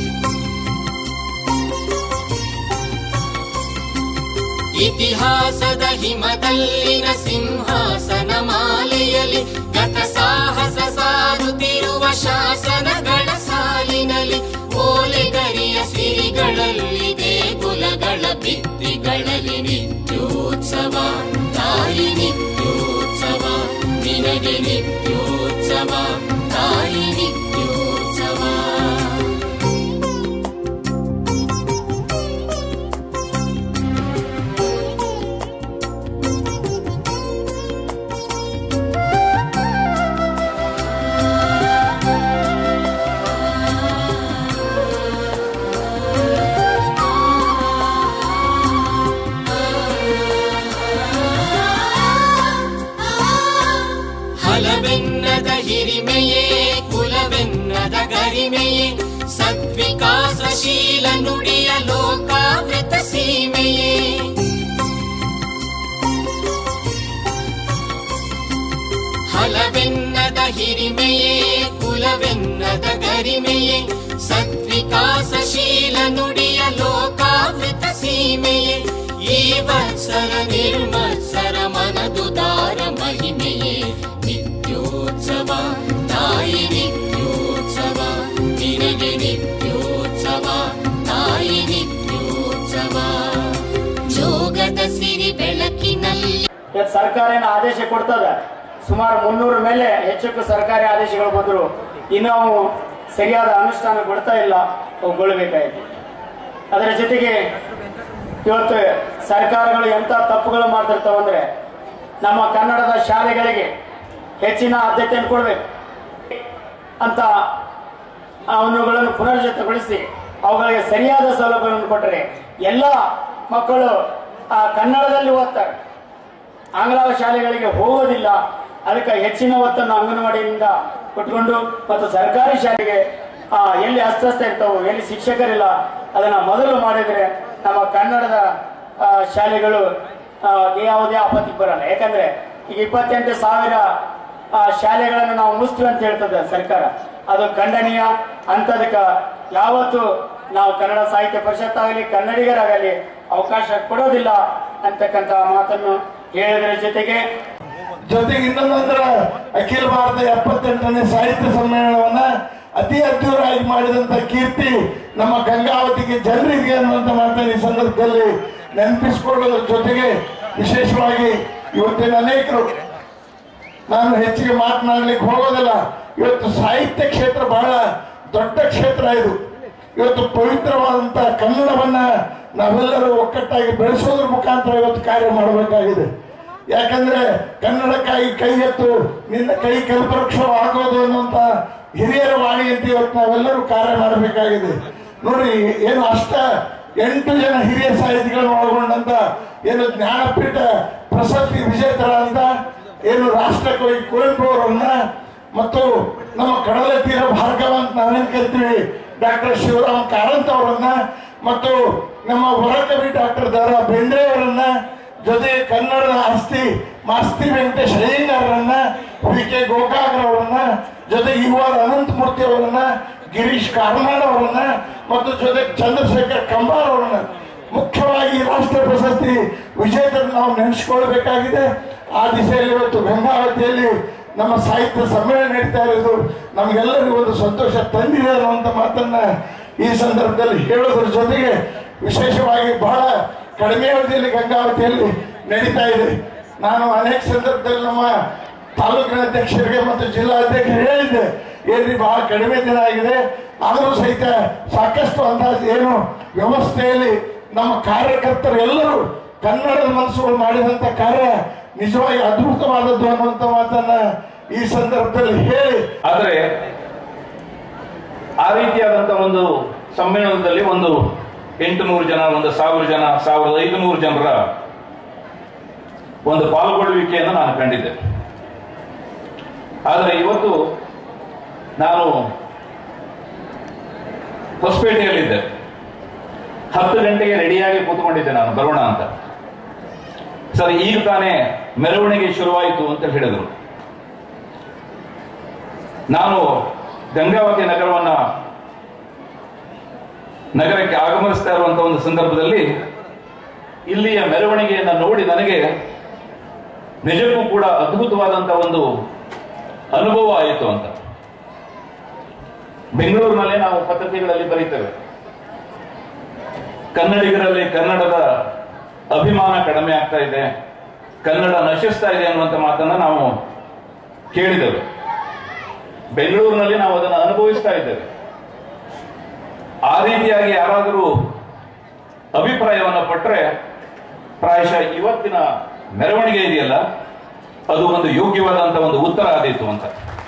ಇತಿಹಾಸದ ಹಿಮದಲ್ಲಿನ ಸಿಂಹಾಸನ ಮಾಲೆಯಲ್ಲಿ ಗತ ಸಾಹಸ ಸಾರುತ್ತಿರುವ ಶಾಸನಗಳ ಸಾಲಿನಲ್ಲಿ ಓಲೆಗರಿಯ ಸಿರಿಗಳಲ್ಲಿ ದೇಗುಲಗಳ ಭಿತ್ತಿಗಳಲ್ಲಿ ನಿತ್ಯೋತ್ಸವ ತಾಯಿ ನಿತ್ಯೋತ್ಸವ ನಿನಗೆ ನಿತ್ಯೋತ್ಸವ ತಾಯಿ ನಿತ್ಯೋತ್ಸವ ಹಲವೆನ್ನದ ಹಿರಿಮೆಯೇ ಕುಲವೆನ್ನದ ಗರಿಮೆಯೇ ಸದ್ವಿಕಾಸಶೀಲ ನುಡಿಯ ಲೋಕಾವೃತ ಸೀಮೆಯೇ ಹಲವೆನ್ನದ ಹಿರಿಮೆಯೇ ಕುಲವೆನ್ನದ ಗರಿಮೆಯೇ ಸದ್ವಿಕಾಸಶೀಲ ನುಡಿಯ ಲೋಕಾವೃತ ಸೀಮೆಯೇ ಈ ವತ್ಸರ ನಿರ್ಮತ್ಸರ ಮನದುದಾರ ಮಹಿಮೆಯೇ ನಿತ್ಯೋತ್ಸವ ತಾಯಿ ನಿತ್ಯೋತ್ಸವ ನಿನಗೆ ನಿತ್ಯೋತ್ಸವ ತಾಯಿ ನಿತ್ಯೋತ್ಸವ ಜೋಗದ ಸಿರಿ ಬೆಳಕಿನಲ್ಲಿ ಸರ್ಕಾರ ಏನು ಆದೇಶ ಕೊಡ್ತದೆ ಸುಮಾರು 300 ಮೇಲೆ ಹೆಚ್ಚು ಸರ್ಕಾರಿ ಆದೇಶಗಳು ಬಂದರು ಇನ್ನೂ ಅವು ಸರಿಯಾದ ಅನುಷ್ಠಾನಗೊಳ್ತಾ ಇಲ್ಲ ಅವುಗೊಳ್ಬೇಕಾಯಿತು ಅದರ ಜೊತೆಗೆ ಇವತ್ತು ಸರ್ಕಾರಗಳು ಎಂಥ ತಪ್ಪುಗಳು ಮಾಡ್ತಿರ್ತಾವಂದ್ರೆ ನಮ್ಮ ಕನ್ನಡದ ಶಾಲೆಗಳಿಗೆ ಹೆಚ್ಚಿನ ಆದ್ಯತೆಯನ್ನು ಕೊಡಬೇಕು ಅಂತ ಅವುಗಳನ್ನು ಪುನರ್ಜೀವಿತಗೊಳಿಸಿ ಅವುಗಳಿಗೆ ಸರಿಯಾದ ಸೌಲಭ್ಯಗಳನ್ನು ಕೊಟ್ಟರೆ ಎಲ್ಲ ಮಕ್ಕಳು ಕನ್ನಡದಲ್ಲಿ ಓದ್ತಾರೆ ಆಂಗ್ಲ ಶಾಲೆಗಳಿಗೆ ಹೋಗೋದಿಲ್ಲ ಅದಕ್ಕೆ ಹೆಚ್ಚಿನ ಒತ್ತನ್ನು ಅಂಗನವಾಡಿಯಿಂದ ಕೊಟ್ಕೊಂಡು ಮತ್ತು ಸರ್ಕಾರಿ ಶಾಲೆಗೆ ಎಲ್ಲಿ ಅಸ್ವಸ್ಥ ಇರ್ತಾವೋ ಎಲ್ಲಿ ಶಿಕ್ಷಕರಿಲ್ಲ ಅದನ್ನು ಮೊದಲು ಮಾಡಿದರೆ ನಮ್ಮ ಕನ್ನಡದ ಶಾಲೆಗಳು ಯಾವುದೇ ಆಪತ್ತಿಗೆ ಬರಲ್ಲ ಯಾಕಂದ್ರೆ ಈಗ 28,000 ಶಾಲೆಗಳನ್ನು ನಾವು ಮುಚ್ತೀವಿ ಅಂತ ಹೇಳ್ತದೆ ಸರ್ಕಾರ ಅದು ಖಂಡನೀಯ ಅಂತದಕ್ಕೆ ಯಾವತ್ತು ನಾವು ಕನ್ನಡ ಸಾಹಿತ್ಯ ಪರಿಷತ್ ಆಗಲಿ ಕನ್ನಡಿಗರಾಗಲಿ ಅವಕಾಶ ಕೊಡೋದಿಲ್ಲ ಅಂತಕ್ಕಂಥ ಮಾತನ್ನು ಹೇಳಿದ್ರ ಜೊತೆಗೆ ಇನ್ನೊಂದಂದ್ರೆ ಅಖಿಲ ಭಾರತ 78ನೇ ಸಾಹಿತ್ಯ ಸಮ್ಮೇಳನವನ್ನ ಅತಿ ಅದ್ದೂರಿಯಾಗಿ ಮಾಡಿದಂತ ಕೀರ್ತಿ ನಮ್ಮ ಗಂಗಾವತಿಗೆ ಜನರಿಗೆ ಅನ್ನುವಂತ ಮಾತನ್ನು ಈ ಸಂದರ್ಭದಲ್ಲಿ ನೆನಪಿಸಿಕೊಳ್ಳೋದ್ರ ಜೊತೆಗೆ ವಿಶೇಷವಾಗಿ ಇವತ್ತಿನ ಅನೇಕರು ನಾನು ಹೆಚ್ಚಿಗೆ ಮಾತನಾಡ್ಲಿಕ್ಕೆ ಹೋಗೋದಿಲ್ಲ ಇವತ್ತು ಸಾಹಿತ್ಯ ಕ್ಷೇತ್ರ ಬಹಳ ದೊಡ್ಡ ಕ್ಷೇತ್ರ ಇದು ಇವತ್ತು ಪವಿತ್ರವಾದಂತ ಕನ್ನಡವನ್ನ ನಾವೆಲ್ಲರೂ ಒಕ್ಕಟ್ಟಾಗಿ ಬೆಳೆಸೋದ್ರ ಮುಖಾಂತರ ಇವತ್ತು ಕಾರ್ಯ ಮಾಡಬೇಕಾಗಿದೆ ಯಾಕಂದ್ರೆ ಕನ್ನಡಕ್ಕಾಗಿ ಕೈ ಎತ್ತು ನಿನ್ನ ಕೈ ಕಲ್ಪವೃಕ್ಷವಾಗೋದು ಅನ್ನುವಂತ ಹಿರಿಯರ ವಾಣಿ ಅಂತ ಇವತ್ತು ನಾವೆಲ್ಲರೂ ಕಾರ್ಯ ಮಾಡಬೇಕಾಗಿದೆ ನೋಡಿ ಏನು 8 ಜನ ಹಿರಿಯ ಸಾಹಿತಿಗಳನ್ನು ಒಳಗೊಂಡಂತ ಏನು ಜ್ಞಾನಪೀಠ ಪ್ರಶಸ್ತಿ ವಿಜೇತರಾದಂತ ಏನು ರಾಷ್ಟ್ರಕವಿ ಕುವೆಂಪು ಅವರನ್ನ ಮತ್ತು ನಮ್ಮ ಕಡಲ ತೀರ ಭಾರ್ಗವ ಅಂತ ನಾವೇನ್ ಕರಿತೀವಿ ಡಾಕ್ಟರ್ ಶಿವರಾಮ್ ಕಾರಂತ್ ಅವರನ್ನ ಮತ್ತು ನಮ್ಮ ವರಕವಿ ಡಾಕ್ಟರ್ ದ ರಾ ಬೇಂದ್ರೆ ಅವರನ್ನ ಜೊತೆಗೆ ಕನ್ನಡದ ಆಸ್ತಿ ಮಾಸ್ತಿ ವೆಂಕಟೇಶ್ ಅಯ್ಯಂಗಾರರನ್ನ ವಿ ಕೆ ಗೋಕಾಕ್ ಅವರನ್ನ ಜೊತೆಗೆ ಯು ಆರ್ ಅನಂತಮೂರ್ತಿ ಅವರನ್ನ ಗಿರೀಶ್ ಕಾರ್ನಾಡ್ ಅವರನ್ನ ಮತ್ತು ಜೊತೆಗೆ ಚಂದ್ರಶೇಖರ್ ಕಂಬಾರ್ ಅವರನ್ನ ಮುಖ್ಯವಾಗಿ ರಾಷ್ಟ್ರ ಪ್ರಶಸ್ತಿ ವಿಜೇತರನ್ನು ನಾವು ನೆನೆಸ್ಕೊಳ್ಬೇಕಾಗಿದೆ. ಆ ದಿಸೆಯಲ್ಲಿ ಇವತ್ತು ಗಂಗಾವತಿಯಲ್ಲಿ ನಮ್ಮ ಸಾಹಿತ್ಯ ಸಮ್ಮೇಳನ ನಡೀತಾ ಇರೋದು ನಮಗೆಲ್ಲರಿಗೂ ಒಂದು ಸಂತೋಷ ತಂದಿದೆ ಅನ್ನುವಂಥ ಮಾತನ್ನ ಈ ಸಂದರ್ಭದಲ್ಲಿ ಹೇಳೋದ್ರ ಜೊತೆಗೆ ವಿಶೇಷವಾಗಿ ಬಹಳ ಕಡಿಮೆ ಅವಧಿಯಲ್ಲಿ ಗಂಗಾವತಿಯಲ್ಲಿ ನಡೀತಾ ಇದೆ. ನಾನು ಅನೇಕ ಸಂದರ್ಭದಲ್ಲಿ ನಮ್ಮ ತಾಲೂಕಿನ ಅಧ್ಯಕ್ಷರಿಗೆ ಮತ್ತು ಜಿಲ್ಲಾಧ್ಯಕ್ಷರು ಹೇಳಿದ್ದೆ, ಏನ್ರಿ ಬಹಳ ಕಡಿಮೆ ದಿನ ಆಗಿದೆ, ಆದರೂ ಸಹಿತ ಸಾಕಷ್ಟು ಅಂದಾಜು ಏನು ವ್ಯವಸ್ಥೆಯಲ್ಲಿ ನಮ್ಮ ಕಾರ್ಯಕರ್ತರು ಎಲ್ಲರೂ ಕನ್ನಡದ ಮನಸ್ಸುಗಳು ಮಾಡಿದಂಥ ಕಾರ್ಯ ನಿಜವಾಗಿ ಅದ್ಭುತವಾದದ್ದು ಅನ್ನುವಂಥ ಮಾತನ್ನ ಈ ಸಂದರ್ಭದಲ್ಲಿ ಹೇಳಿ, ಆದರೆ ಆ ರೀತಿಯಾದಂಥ ಒಂದು ಸಮ್ಮೇಳನದಲ್ಲಿ ಒಂದು 800 ಜನ, 1000 ಜನ, 1500 ಜನರ ಒಂದು ಪಾಲ್ಗೊಳ್ಳುವಿಕೆಯನ್ನು ನಾನು ಕಂಡಿದ್ದೆ. ಆದರೆ ಇವತ್ತು ನಾನು ಹೊಸಪೇಟೆಯಲ್ಲಿದ್ದೆ. 10 ಗಂಟೆಗೆ ರೆಡಿಯಾಗಿ ಕೂತ್ಕೊಂಡಿದ್ದೆ ನಾನು ಬರೋಣ ಅಂತ. ಸರ್ ಈಗ ತಾನೇ ಮೆರವಣಿಗೆ ಶುರುವಾಯಿತು ಅಂತ ಹೇಳಿದರು. ನಾನು ಗಂಗಾವತಿ ನಗರಕ್ಕೆ ಆಗಮಿಸ್ತಾ ಇರುವಂತಹ ಒಂದು ಸಂದರ್ಭದಲ್ಲಿ ಇಲ್ಲಿಯ ಮೆರವಣಿಗೆಯನ್ನು ನೋಡಿ ನನಗೆ ನಿಜಕ್ಕೂ ಕೂಡ ಅದ್ಭುತವಾದಂತಹ ಒಂದು ಅನುಭವ ಆಯಿತು ಅಂತ. ಬೆಂಗಳೂರಿನಲ್ಲಿ ನಾವು ಪತ್ರಿಕೆಗಳಲ್ಲಿ ಬರೀತೇವೆ, ಕನ್ನಡಿಗರಲ್ಲಿ ಕನ್ನಡದ ಅಭಿಮಾನ ಕಡಿಮೆ ಆಗ್ತಾ ಇದೆ, ಕನ್ನಡ ನಶಿಸ್ತಾ ಇದೆ ಅನ್ನುವಂಥ ಮಾತನ್ನ ನಾವು ಕೇಳಿದ್ದೇವೆ. ಬೆಂಗಳೂರಿನಲ್ಲಿ ನಾವು ಅದನ್ನು ಅನುಭವಿಸ್ತಾ ಇದ್ದೇವೆ. ಆ ರೀತಿಯಾಗಿ ಯಾರಾದರೂ ಅಭಿಪ್ರಾಯವನ್ನು ಪಟ್ಟರೆ ಪ್ರಾಯಶಃ ಇವತ್ತಿನ ಮೆರವಣಿಗೆ ಇದೆಯಲ್ಲ ಅದು ಒಂದು ಯೋಗ್ಯವಾದಂತಹ ಒಂದು ಉತ್ತರ ಆದೀತು ಅಂತ.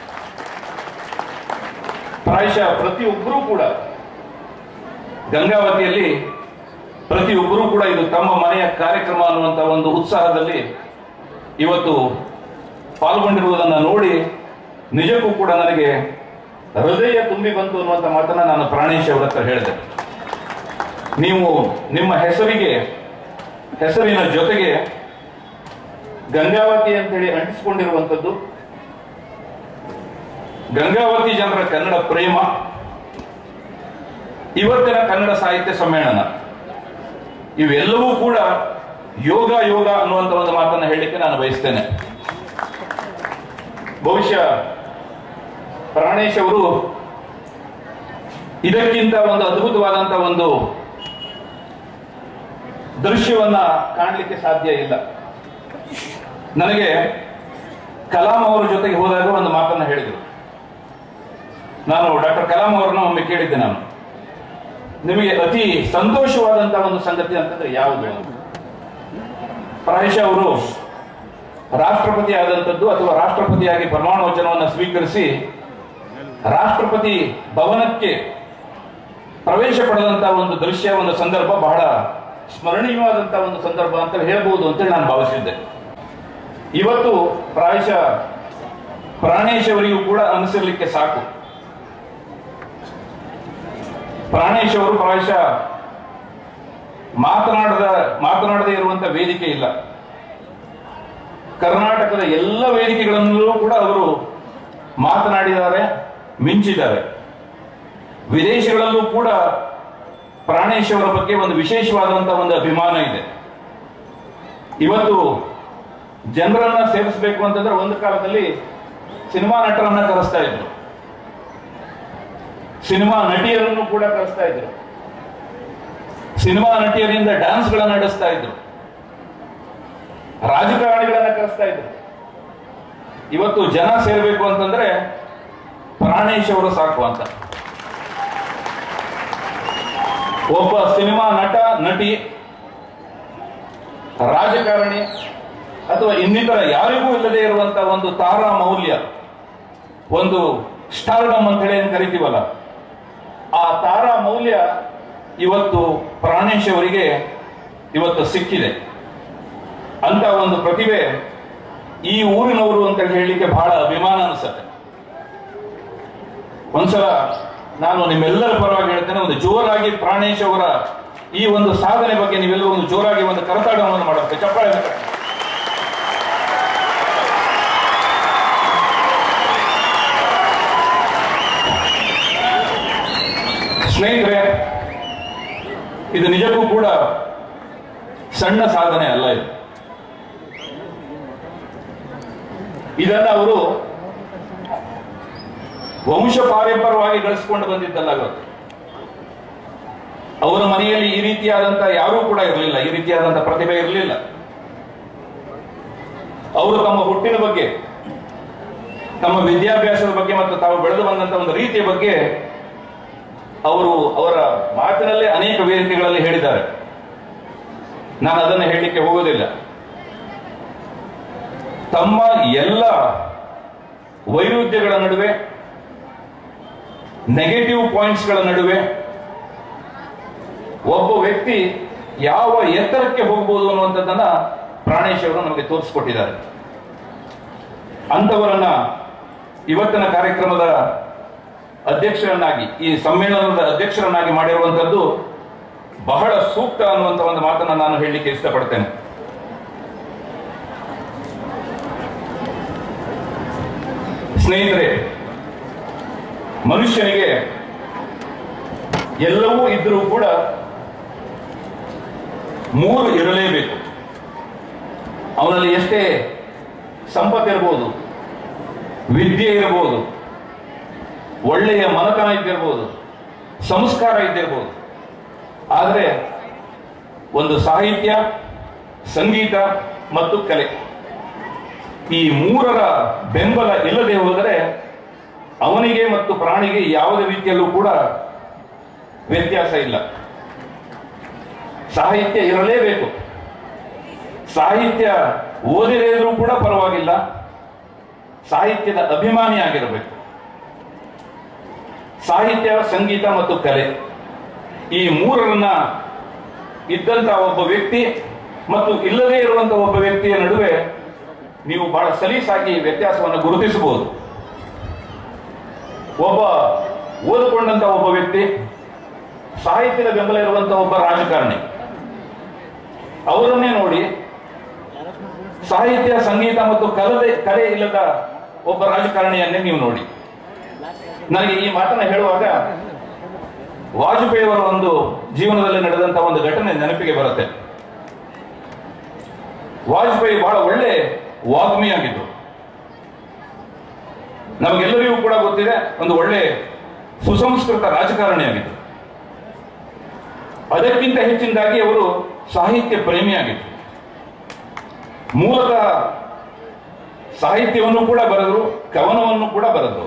ಪ್ರಾಯಶಃ ಪ್ರತಿಯೊಬ್ಬರೂ ಕೂಡ ಗಂಗಾವತಿಯಲ್ಲಿ ಪ್ರತಿಯೊಬ್ಬರೂ ಕೂಡ ಇದು ತಮ್ಮ ಮನೆಯ ಕಾರ್ಯಕ್ರಮ ಅನ್ನುವಂಥ ಒಂದು ಉತ್ಸಾಹದಲ್ಲಿ ಇವತ್ತು ಪಾಲ್ಗೊಂಡಿರುವುದನ್ನು ನೋಡಿ ನಿಜಕ್ಕೂ ಕೂಡ ನನಗೆ ಹೃದಯ ತುಂಬಿ ಬಂತು ಅನ್ನುವಂಥ ಮಾತನ್ನ ನಾನು ಪ್ರಾಣೇಶ್ ಅವರ ಹತ್ರ ಹೇಳಿದೆ. ನೀವು ನಿಮ್ಮ ಹೆಸರಿನ ಜೊತೆಗೆ ಗಂಗಾವತಿ ಅಂತ ಹೇಳಿ ಅಂಟಿಸಿಕೊಂಡಿರುವಂಥದ್ದು, ಗಂಗಾವತಿ ಜನರ ಕನ್ನಡ ಪ್ರೇಮ, ಇವತ್ತಿನ ಕನ್ನಡ ಸಾಹಿತ್ಯ ಸಮ್ಮೇಳನ, ಇವೆಲ್ಲವೂ ಕೂಡ ಯೋಗ ಅನ್ನುವಂಥ ಒಂದು ಮಾತನ್ನು ಹೇಳಲಿಕ್ಕೆ ನಾನು ಬಯಸ್ತೇನೆ. ಬಹುಶಃ ಪ್ರಾಣೇಶ್ ಅವರು ಇದಕ್ಕಿಂತ ಒಂದು ಅದ್ಭುತವಾದಂತಹ ಒಂದು ದೃಶ್ಯವನ್ನ ಕಾಣಲಿಕ್ಕೆ ಸಾಧ್ಯ ಇಲ್ಲ. ನನಗೆ ಕಲಾಂ ಅವರ ಜೊತೆಗೆ ಹೋದಾಗ ಒಂದು ಮಾತನ್ನ ಹೇಳಿದರು. ನಾನು ಡಾಕ್ಟರ್ ಕಲಾಂ ಅವರನ್ನ ಒಮ್ಮೆ ಕೇಳಿದ್ದೆ, ನಾನು ನಿಮಗೆ ಅತಿ ಸಂತೋಷವಾದಂತಹ ಒಂದು ಸಂಗತಿ ಅಂತಂದ್ರೆ ಯಾವುದು? ಪ್ರಾಯಶಃ ಅವರು ರಾಷ್ಟ್ರಪತಿ ಆದಂಥದ್ದು ಅಥವಾ ರಾಷ್ಟ್ರಪತಿಯಾಗಿ ಪ್ರಮಾಣ ವಚನವನ್ನು ಸ್ವೀಕರಿಸಿ ರಾಷ್ಟ್ರಪತಿ ಭವನಕ್ಕೆ ಪ್ರವೇಶ ಪಡೆದಂತಹ ಒಂದು ದೃಶ್ಯ, ಒಂದು ಸಂದರ್ಭ ಬಹಳ ಸ್ಮರಣೀಯವಾದಂತಹ ಒಂದು ಸಂದರ್ಭ ಅಂತ ಹೇಳ್ಬೋದು ಅಂತೇಳಿ ನಾನು ಭಾವಿಸಿದ್ದೆ. ಇವತ್ತು ಪ್ರಾಯಶಃ ಪ್ರಾಣೇಶ್ ಅವರಿಗೂ ಕೂಡ ಅನಿಸಿರ್ಲಿಕ್ಕೆ ಸಾಕು. ಪ್ರಾಣೇಶ್ ಅವರು ಪ್ರಾಯಶಃ ಮಾತನಾಡದೇ ಇರುವಂತಹ ವೇದಿಕೆ ಇಲ್ಲ. ಕರ್ನಾಟಕದ ಎಲ್ಲ ವೇದಿಕೆಗಳನ್ನೂ ಕೂಡ ಅವರು ಮಾತನಾಡಿದ್ದಾರೆ, ಮಿಂಚಿದ್ದಾರೆ. ವಿದೇಶಗಳಲ್ಲೂ ಕೂಡ ಪ್ರಾಣೇಶ್ ಅವರ ಬಗ್ಗೆ ಒಂದು ವಿಶೇಷವಾದಂತಹ ಒಂದು ಅಭಿಮಾನ ಇದೆ. ಇವತ್ತು ಜನರನ್ನ ಸೇರಿಸಬೇಕು ಅಂತಂದ್ರೆ ಒಂದು ಕಾಲದಲ್ಲಿ ಸಿನಿಮಾ ನಟರನ್ನ ಕರೆಸ್ತಾ ಇದ್ರು, ಸಿನಿಮಾ ನಟಿಯರನ್ನು ಕೂಡ ಕರೆಸ್ತಾ ಇದ್ರು, ಸಿನಿಮಾ ನಟಿಯರಿಂದ ಡ್ಯಾನ್ಸ್ಗಳನ್ನ ನಡೆಸ್ತಾ ಇದ್ರು, ರಾಜಕಾರಣಿಗಳನ್ನ ಕರೆಸ್ತಾ ಇದ್ರು. ಇವತ್ತು ಜನ ಸೇರಬೇಕು ಅಂತಂದ್ರೆ ಪ್ರಾಣೇಶ್ ಅವರು ಸಾಕು ಅಂತ. ಒಬ್ಬ ಸಿನಿಮಾ ನಟ, ನಟಿ, ರಾಜಕಾರಣಿ ಅಥವಾ ಇನ್ನಿತರ ಯಾರಿಗೂ ಇಲ್ಲದೆ ಇರುವಂತಹ ಒಂದು ತಾರಾ ಮೌಲ್ಯ, ಒಂದು ಸ್ಟಾರ್ಡಮ್ ಅಂತ ಹೇಳಿ ಏನ್ ಕರಿತೀವಲ್ಲ, ಆ ತಾರಾ ಮೌಲ್ಯ ಇವತ್ತು ಪ್ರಾಣೇಶ್ ಅವರಿಗೆ ಇವತ್ತು ಸಿಕ್ಕಿದೆ. ಅಂತ ಒಂದು ಪ್ರತಿಭೆ ಈ ಊರಿನವರು ಅಂತ ಹೇಳಲಿಕ್ಕೆ ಬಹಳ ಅಭಿಮಾನ ಅನಿಸುತ್ತೆ. ಒಂದ್ಸಲ ನಾನು ನಿಮ್ಮೆಲ್ಲರ ಪರವಾಗಿ ಹೇಳ್ತೇನೆ, ಒಂದು ಜೋರಾಗಿ ಪ್ರಾಣೇಶ್ ಅವರ ಈ ಒಂದು ಸಾಧನೆ ಬಗ್ಗೆ ನೀವೆಲ್ಲರೂ ಒಂದು ಜೋರಾಗಿ ಒಂದು ಕರತಾಡವನ್ನು ಮಾಡುತ್ತೆ, ಚಪ್ಪಾಳೆ. ಸ್ನೇಹಿತರೆ, ಇದು ನಿಜಕ್ಕೂ ಕೂಡ ಸಣ್ಣ ಸಾಧನೆ ಅಲ್ಲ. ಇದನ್ನ ಅವರು ವಂಶ ಪಾರಂಪರ್ಯವಾಗಿ ಗಳಿಸಿಕೊಂಡು ಬಂದಿದ್ದಲ್ಲ. ಅವರ ಮನೆಯಲ್ಲಿ ಈ ರೀತಿಯಾದಂತಹ ಯಾರೂ ಕೂಡ ಇರಲಿಲ್ಲ, ಈ ರೀತಿಯಾದಂತಹ ಪ್ರತಿಭೆ ಇರಲಿಲ್ಲ. ಅವರು ತಮ್ಮ ಹುಟ್ಟಿನ ಬಗ್ಗೆ, ತಮ್ಮ ವಿದ್ಯಾಭ್ಯಾಸದ ಬಗ್ಗೆ ಮತ್ತು ತಾವು ಬೆಳೆದು ಬಂದಂತಹ ಒಂದು ರೀತಿಯ ಬಗ್ಗೆ ಅವರು ಅವರ ಮಾತಿನಲ್ಲೇ ಅನೇಕ ವೇದಿಕೆಗಳಲ್ಲಿ ಹೇಳಿದ್ದಾರೆ. ನಾನು ಅದನ್ನು ಹೇಳಲಿಕ್ಕೆ ಹೋಗೋದಿಲ್ಲ. ತಮ್ಮ ಎಲ್ಲ ವೈರುಧ್ಯಗಳ ನಡುವೆ, ನೆಗೆಟಿವ್ ಪಾಯಿಂಟ್ಸ್ಗಳ ನಡುವೆ ಒಬ್ಬ ವ್ಯಕ್ತಿ ಯಾವ ಎತ್ತರಕ್ಕೆ ಹೋಗಬಹುದು ಅನ್ನುವಂಥದ್ದನ್ನ ಪ್ರಾಣೇಶ್ ಅವರು ನಮಗೆ ತೋರಿಸಿಕೊಟ್ಟಿದ್ದಾರೆ. ಅಂಥವರನ್ನ ಇವತ್ತಿನ ಕಾರ್ಯಕ್ರಮದ ಅಧ್ಯಕ್ಷರನ್ನಾಗಿ, ಈ ಸಮ್ಮೇಳನದ ಅಧ್ಯಕ್ಷರನ್ನಾಗಿ ಮಾಡಿರುವಂಥದ್ದು ಬಹಳ ಸೂಕ್ತ ಅನ್ನುವಂಥ ಒಂದು ಮಾತನ್ನ ನಾನು ಹೇಳಲಿಕ್ಕೆ ಇಷ್ಟಪಡ್ತೇನೆ. ಸ್ನೇಹಿತರೆ, ಮನುಷ್ಯನಿಗೆ ಎಲ್ಲವೂ ಇದ್ದರೂ ಕೂಡ ಮೂರು ಇರಲೇಬೇಕು. ಅವನಲ್ಲಿ ಎಷ್ಟೇ ಸಂಪತ್ತಿರ್ಬೋದು, ವಿದ್ಯೆ ಇರಬಹುದು, ಒಳ್ಳೆಯ ಮನತನ ಇದ್ದಿರ್ಬೋದು, ಸಂಸ್ಕಾರ ಇದ್ದಿರ್ಬೋದು, ಆದರೆ ಒಂದು ಸಾಹಿತ್ಯ, ಸಂಗೀತ ಮತ್ತು ಕಲೆ, ಈ ಮೂರರ ಬೆಂಬಲ ಇಲ್ಲದೆ ಹೋದರೆ ಅವನಿಗೆ ಮತ್ತು ಪ್ರಾಣಿಗೆ ಯಾವುದೇ ರೀತಿಯಲ್ಲೂ ಕೂಡ ವ್ಯತ್ಯಾಸ ಇಲ್ಲ. ಸಾಹಿತ್ಯ ಇರಲೇಬೇಕು. ಸಾಹಿತ್ಯ ಓದಿದೇ ಇದ್ರೂ ಕೂಡ ಪರವಾಗಿಲ್ಲ, ಸಾಹಿತ್ಯದ ಅಭಿಮಾನಿ ಆಗಿರಬೇಕು. ಸಾಹಿತ್ಯ, ಸಂಗೀತ ಮತ್ತು ಕಲೆ, ಈ ಮೂರನ್ನ ಇದ್ದಂತಹ ಒಬ್ಬ ವ್ಯಕ್ತಿ ಮತ್ತು ಇಲ್ಲದೇ ಇರುವಂತಹ ಒಬ್ಬ ವ್ಯಕ್ತಿಯ ನಡುವೆ ನೀವು ಬಹಳ ಸಲೀಸಾಗಿ ವ್ಯತ್ಯಾಸವನ್ನು ಗುರುತಿಸಬಹುದು. ಒಬ್ಬ ಓದಿಕೊಂಡಂತಹ ಒಬ್ಬ ವ್ಯಕ್ತಿ, ಸಾಹಿತ್ಯದ ಬೆಂಬಲ ಇರುವಂತಹ ಒಬ್ಬ ರಾಜಕಾರಣಿ, ಅವರನ್ನೇ ನೋಡಿ ಸಾಹಿತ್ಯ, ಸಂಗೀತ ಮತ್ತು ಕಲೆ ಇಲ್ಲದ ಒಬ್ಬ ರಾಜಕಾರಣಿಯನ್ನೇ ನೀವು ನೋಡಿ. ನನಗೆ ಈ ಮಾತನ್ನ ಹೇಳುವಾಗ ವಾಜಪೇಯಿ ಅವರ ಒಂದು ಜೀವನದಲ್ಲಿ ನಡೆದಂತಹ ಒಂದು ಘಟನೆ ನೆನಪಿಗೆ ಬರುತ್ತೆ. ವಾಜಪೇಯಿ ಬಹಳ ಒಳ್ಳೆ ವಾಗ್ಮಿಯಾಗಿದ್ದು, ನಮಗೆಲ್ಲರಿಗೂ ಕೂಡ ಗೊತ್ತಿದೆ, ಒಂದು ಒಳ್ಳೆ ಸುಸಂಸ್ಕೃತ ರಾಜಕಾರಣಿಯಾಗಿದ್ದು. ಅದಕ್ಕಿಂತ ಹೆಚ್ಚಿನದಾಗಿ ಅವರು ಸಾಹಿತ್ಯ ಪ್ರೇಮಿಯಾಗಿದ್ದರು. ಮೂಲತಃ ಸಾಹಿತ್ಯವನ್ನು ಕೂಡ ಬರೆದರು, ಕವನವನ್ನು ಕೂಡ ಬರೆದರು.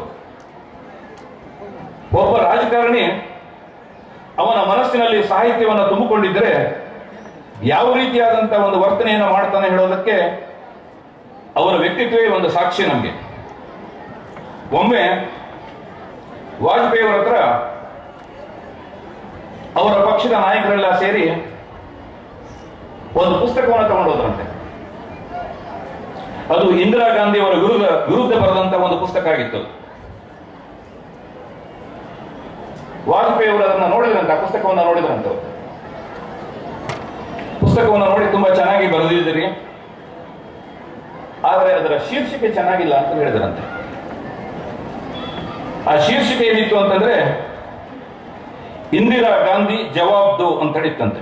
ಒಬ್ಬ ರಾಜಕಾರಣಿ ಅವನ ಮನಸ್ಸಿನಲ್ಲಿ ಸಾಹಿತ್ಯವನ್ನು ತುಂಬಿಕೊಂಡಿದ್ದರೆ ಯಾವ ರೀತಿಯಾದಂತಹ ಒಂದು ವರ್ತನೆಯನ್ನು ಮಾಡ್ತಾನೆ ಹೇಳೋದಕ್ಕೆ ಅವರ ವ್ಯಕ್ತಿತ್ವವೇ ಒಂದು ಸಾಕ್ಷಿ ನಮಗೆ. ಒಮ್ಮೆ ವಾಜಪೇಯಿ ಅವರ ಹತ್ರ ಅವರ ಪಕ್ಷದ ನಾಯಕರೆಲ್ಲ ಸೇರಿ ಒಂದು ಪುಸ್ತಕವನ್ನು ತಗೊಂಡೋದ್ರಂತೆ. ಅದು ಇಂದಿರಾ ಗಾಂಧಿ ಅವರ ವಿರುದ್ಧ ಬರೆದಂತಹ ಒಂದು ಪುಸ್ತಕ ಆಗಿತ್ತು. ವಾಜಪೇಯಿ ಅವರು ಅದನ್ನು ನೋಡಿದ್ರಂತೆ, ಆ ಪುಸ್ತಕವನ್ನು ನೋಡಿದ್ರಂತೆ. ಪುಸ್ತಕವನ್ನು ನೋಡಿ ತುಂಬಾ ಚೆನ್ನಾಗಿ ಬರೆದಿದ್ದೀರಿ, ಆದರೆ ಅದರ ಶೀರ್ಷಿಕೆ ಚೆನ್ನಾಗಿಲ್ಲ ಅಂತ ಹೇಳಿದ್ರಂತೆ. ಆ ಶೀರ್ಷಿಕೆ ಏನಿತ್ತು ಅಂತಂದ್ರೆ ಇಂದಿರಾ ಗಾಂಧಿ ಜವಾಬ್ ದೋ ಅಂತ ಹೇಳಿತ್ತಂತೆ.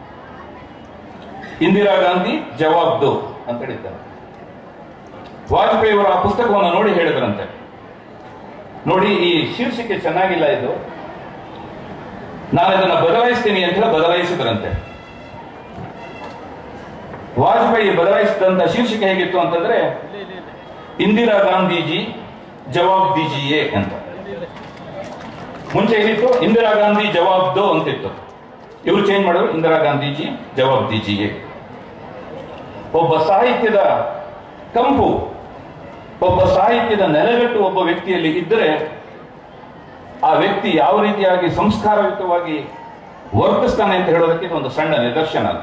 ಇಂದಿರಾ ಗಾಂಧಿ ಜವಾಬ್ ದೋ ಅಂತ ಹೇಳಿದ್ದಾರೆ. ವಾಜಪೇಯಿ ಅವರು ಆ ಪುಸ್ತಕವನ್ನು ನೋಡಿ ಹೇಳಿದ್ರಂತೆ, ನೋಡಿ ಈ ಶೀರ್ಷಿಕೆ ಚೆನ್ನಾಗಿಲ್ಲ, ಇದು ನಾನು ಇದನ್ನ ಬದಲಾಯಿಸ್ತೀನಿ ಅಂತ ಹೇಳಿ ಬದಲಾಯಿಸಿದ್ರಂತೆ. ವಾಜಪೇಯಿ ಬದಲಾಯಿಸಿದಂತ ಶೀರ್ಷಿಕೆ ಹೇಗಿತ್ತು ಅಂತಂದ್ರೆ ಇಂದಿರಾ ಗಾಂಧೀಜಿ ಜವಾಬ್ ದೀಜಿಯೇ ಅಂತ. ಮುಂಚೆ ಏನಿತ್ತು ಇಂದಿರಾ ಗಾಂಧಿ ಜವಾಬ್ ದೋ ಅಂತಿತ್ತು. ಇವರು ಚೇಂಜ್ ಮಾಡಿದ್ರು ಇಂದಿರಾ ಗಾಂಧೀಜಿ ಜವಾಬ್ ದೀಜಿಯೇ. ಒಬ್ಬ ಸಾಹಿತ್ಯದ ಕಂಪು, ಒಬ್ಬ ಸಾಹಿತ್ಯದ ನೆಲೆಗಟ್ಟು ಒಬ್ಬ ವ್ಯಕ್ತಿಯಲ್ಲಿ ಇದ್ದರೆ ಆ ವ್ಯಕ್ತಿ ಯಾವ ರೀತಿಯಾಗಿ ಸಂಸ್ಕಾರಯುತವಾಗಿ ವರ್ತಿಸ್ತಾನೆ ಅಂತ ಹೇಳೋದಕ್ಕೆ ಒಂದು ಸಣ್ಣ ನಿದರ್ಶನ ಅಂತ.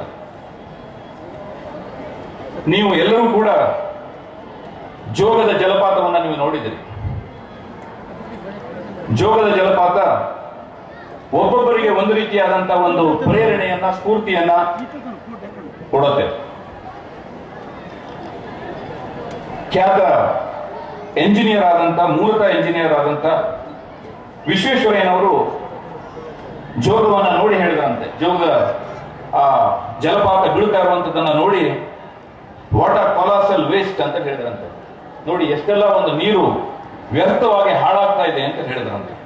ನೀವು ಎಲ್ಲರೂ ಕೂಡ ಜೋಗದ ಜಲಪಾತವನ್ನು ನೀವು ನೋಡಿದಿರಿ. ಜೋಗದ ಜಲಪಾತ ಒಬ್ಬೊಬ್ಬರಿಗೆ ಒಂದು ರೀತಿಯಾದಂತಹ ಒಂದು ಪ್ರೇರಣೆಯನ್ನ, ಸ್ಫೂರ್ತಿಯನ್ನ ಕೊಡುತ್ತೆ. ಖ್ಯಾತ ಎಂಜಿನಿಯರ್ ಆದಂತ, ಮೂಲತಃ ಎಂಜಿನಿಯರ್ ಆದಂತ ವಿಶ್ವೇಶ್ವರಯ್ಯನವರು ಜೋಗವನ್ನು ನೋಡಿ ಹೇಳಿದ್ರಂತೆ. ಜೋಗ ಆ ಜಲಪಾತ ಬೀಳ್ತಾ ಇರುವಂತದ್ದನ್ನ ನೋಡಿ ವಾಟ್ ಆರ್ ಕೊಲಾಸಲ್ ವೇಸ್ಟ್ ಅಂತ ಹೇಳಿದ್ರಂತೆ. ನೋಡಿ ಎಷ್ಟೆಲ್ಲ ಒಂದು ನೀರು ವ್ಯರ್ಥವಾಗಿ ಹಾಳಾಗ್ತಾ ಇದೆ ಅಂತ ಹೇಳಿದ್ರಂತೆ.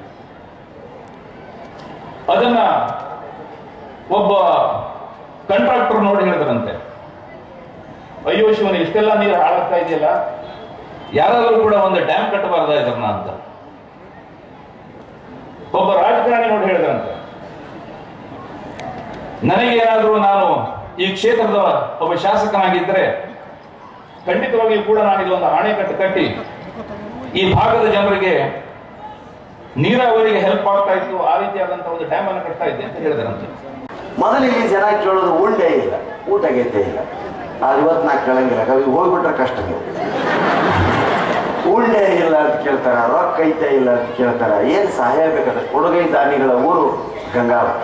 ಅದನ್ನ ಒಬ್ಬ ಕಾಂಟ್ರಾಕ್ಟರ್ ನೋಡಿ ಹೇಳಿದ್ರಂತೆ, ಅಯ್ಯೋ ಶಿವನ ಇಷ್ಟೆಲ್ಲ ನೀರು ಹಾಳಾಗ್ತಾ ಇದೆಯಲ್ಲ, ಯಾರಾದ್ರೂ ಕೂಡ ಒಂದು ಡ್ಯಾಮ್ ಕಟ್ಟಬಾರ್ದ ಇದನ್ನ ಅಂತ. ಒಬ್ಬ ರಾಜಕಾರಣಿ ನೋಡಿ ಹೇಳಿದ್ರಂತೆ, ನನಗೇನಾದ್ರೂ ನಾನು ಈ ಕ್ಷೇತ್ರದ ಒಬ್ಬ ಶಾಸಕನಾಗಿದ್ರೆ ಖಂಡಿತವಾಗಿಯೂ ಕೂಡ ನಾನು ಇದೊಂದು ಅಣೆಕಟ್ಟು ಕಟ್ಟಿ ಈ ಭಾಗದ ಜನರಿಗೆ ನೀರಾವರಿಗೆ ಹೆಲ್ಪ್ ಆಗ್ತಾ ಇತ್ತು, ಆ ರೀತಿಯಾದಂತಹ ಒಂದು ಡ್ಯಾಮ್ ಅನ್ನು ಕಟ್ತಾ ಇದ್ದೆ ಅಂತ ಹೇಳಿದ್ರಂತೆ. ಮೊದಲಿಗೆ ಜನ ಕೇಳೋದು ಉಂಡೆ ಇಲ್ಲ, ಊಟ ಗೀತೆ ಇಲ್ಲ. ಆದ್ರೆ ಇವತ್ತು ನಾ ಕೇಳಂಗಿಲ್ಲ, ಕವಿ ಹೋಗ್ಬಿಟ್ರೆ ಕಷ್ಟ. ನೀವು ಉಂಡೆ ಇಲ್ಲ ಅಂತ ಕೇಳ್ತಾರ, ರೊಕ್ಕ ಐತೆ ಇಲ್ಲ ಅಂತ ಕೇಳ್ತಾರ. ಏನ್ ಸಹಾಯ ಬೇಕಾದ್ರೆ ಕೊಡುಗೈ ದಾನಿಗಳ ಊರು ಗಂಗಾವತಿ.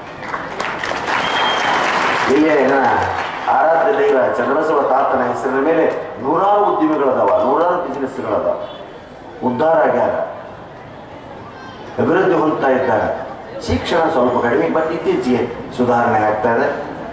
ಇಲ್ಲೇ ಆರಾಧ್ಯ ದೈವ ಚಂದ್ರಬಸವ ತಾತನ ಹೆಸರಿನ ಮೇಲೆ ನೂರಾರು ಉದ್ಯಮಿಗಳದಾವ, ನೂರಾರು ಬಿಸಿನೆಸ್ಗಳದಾವ. ಉದ್ಧಾರ ಆಗ್ಯಾರ, ಅಭಿವೃದ್ಧಿ ಹೊಂದ್ತಾ ಇದ್ದಾರೆ. ಶಿಕ್ಷಣ ಸ್ವಲ್ಪ ಕಡಿಮೆ, ಬಟ್ ಇತ್ತೀಚೆಗೆ ಸುಧಾರಣೆ ಆಗ್ತಾ ಇದೆ.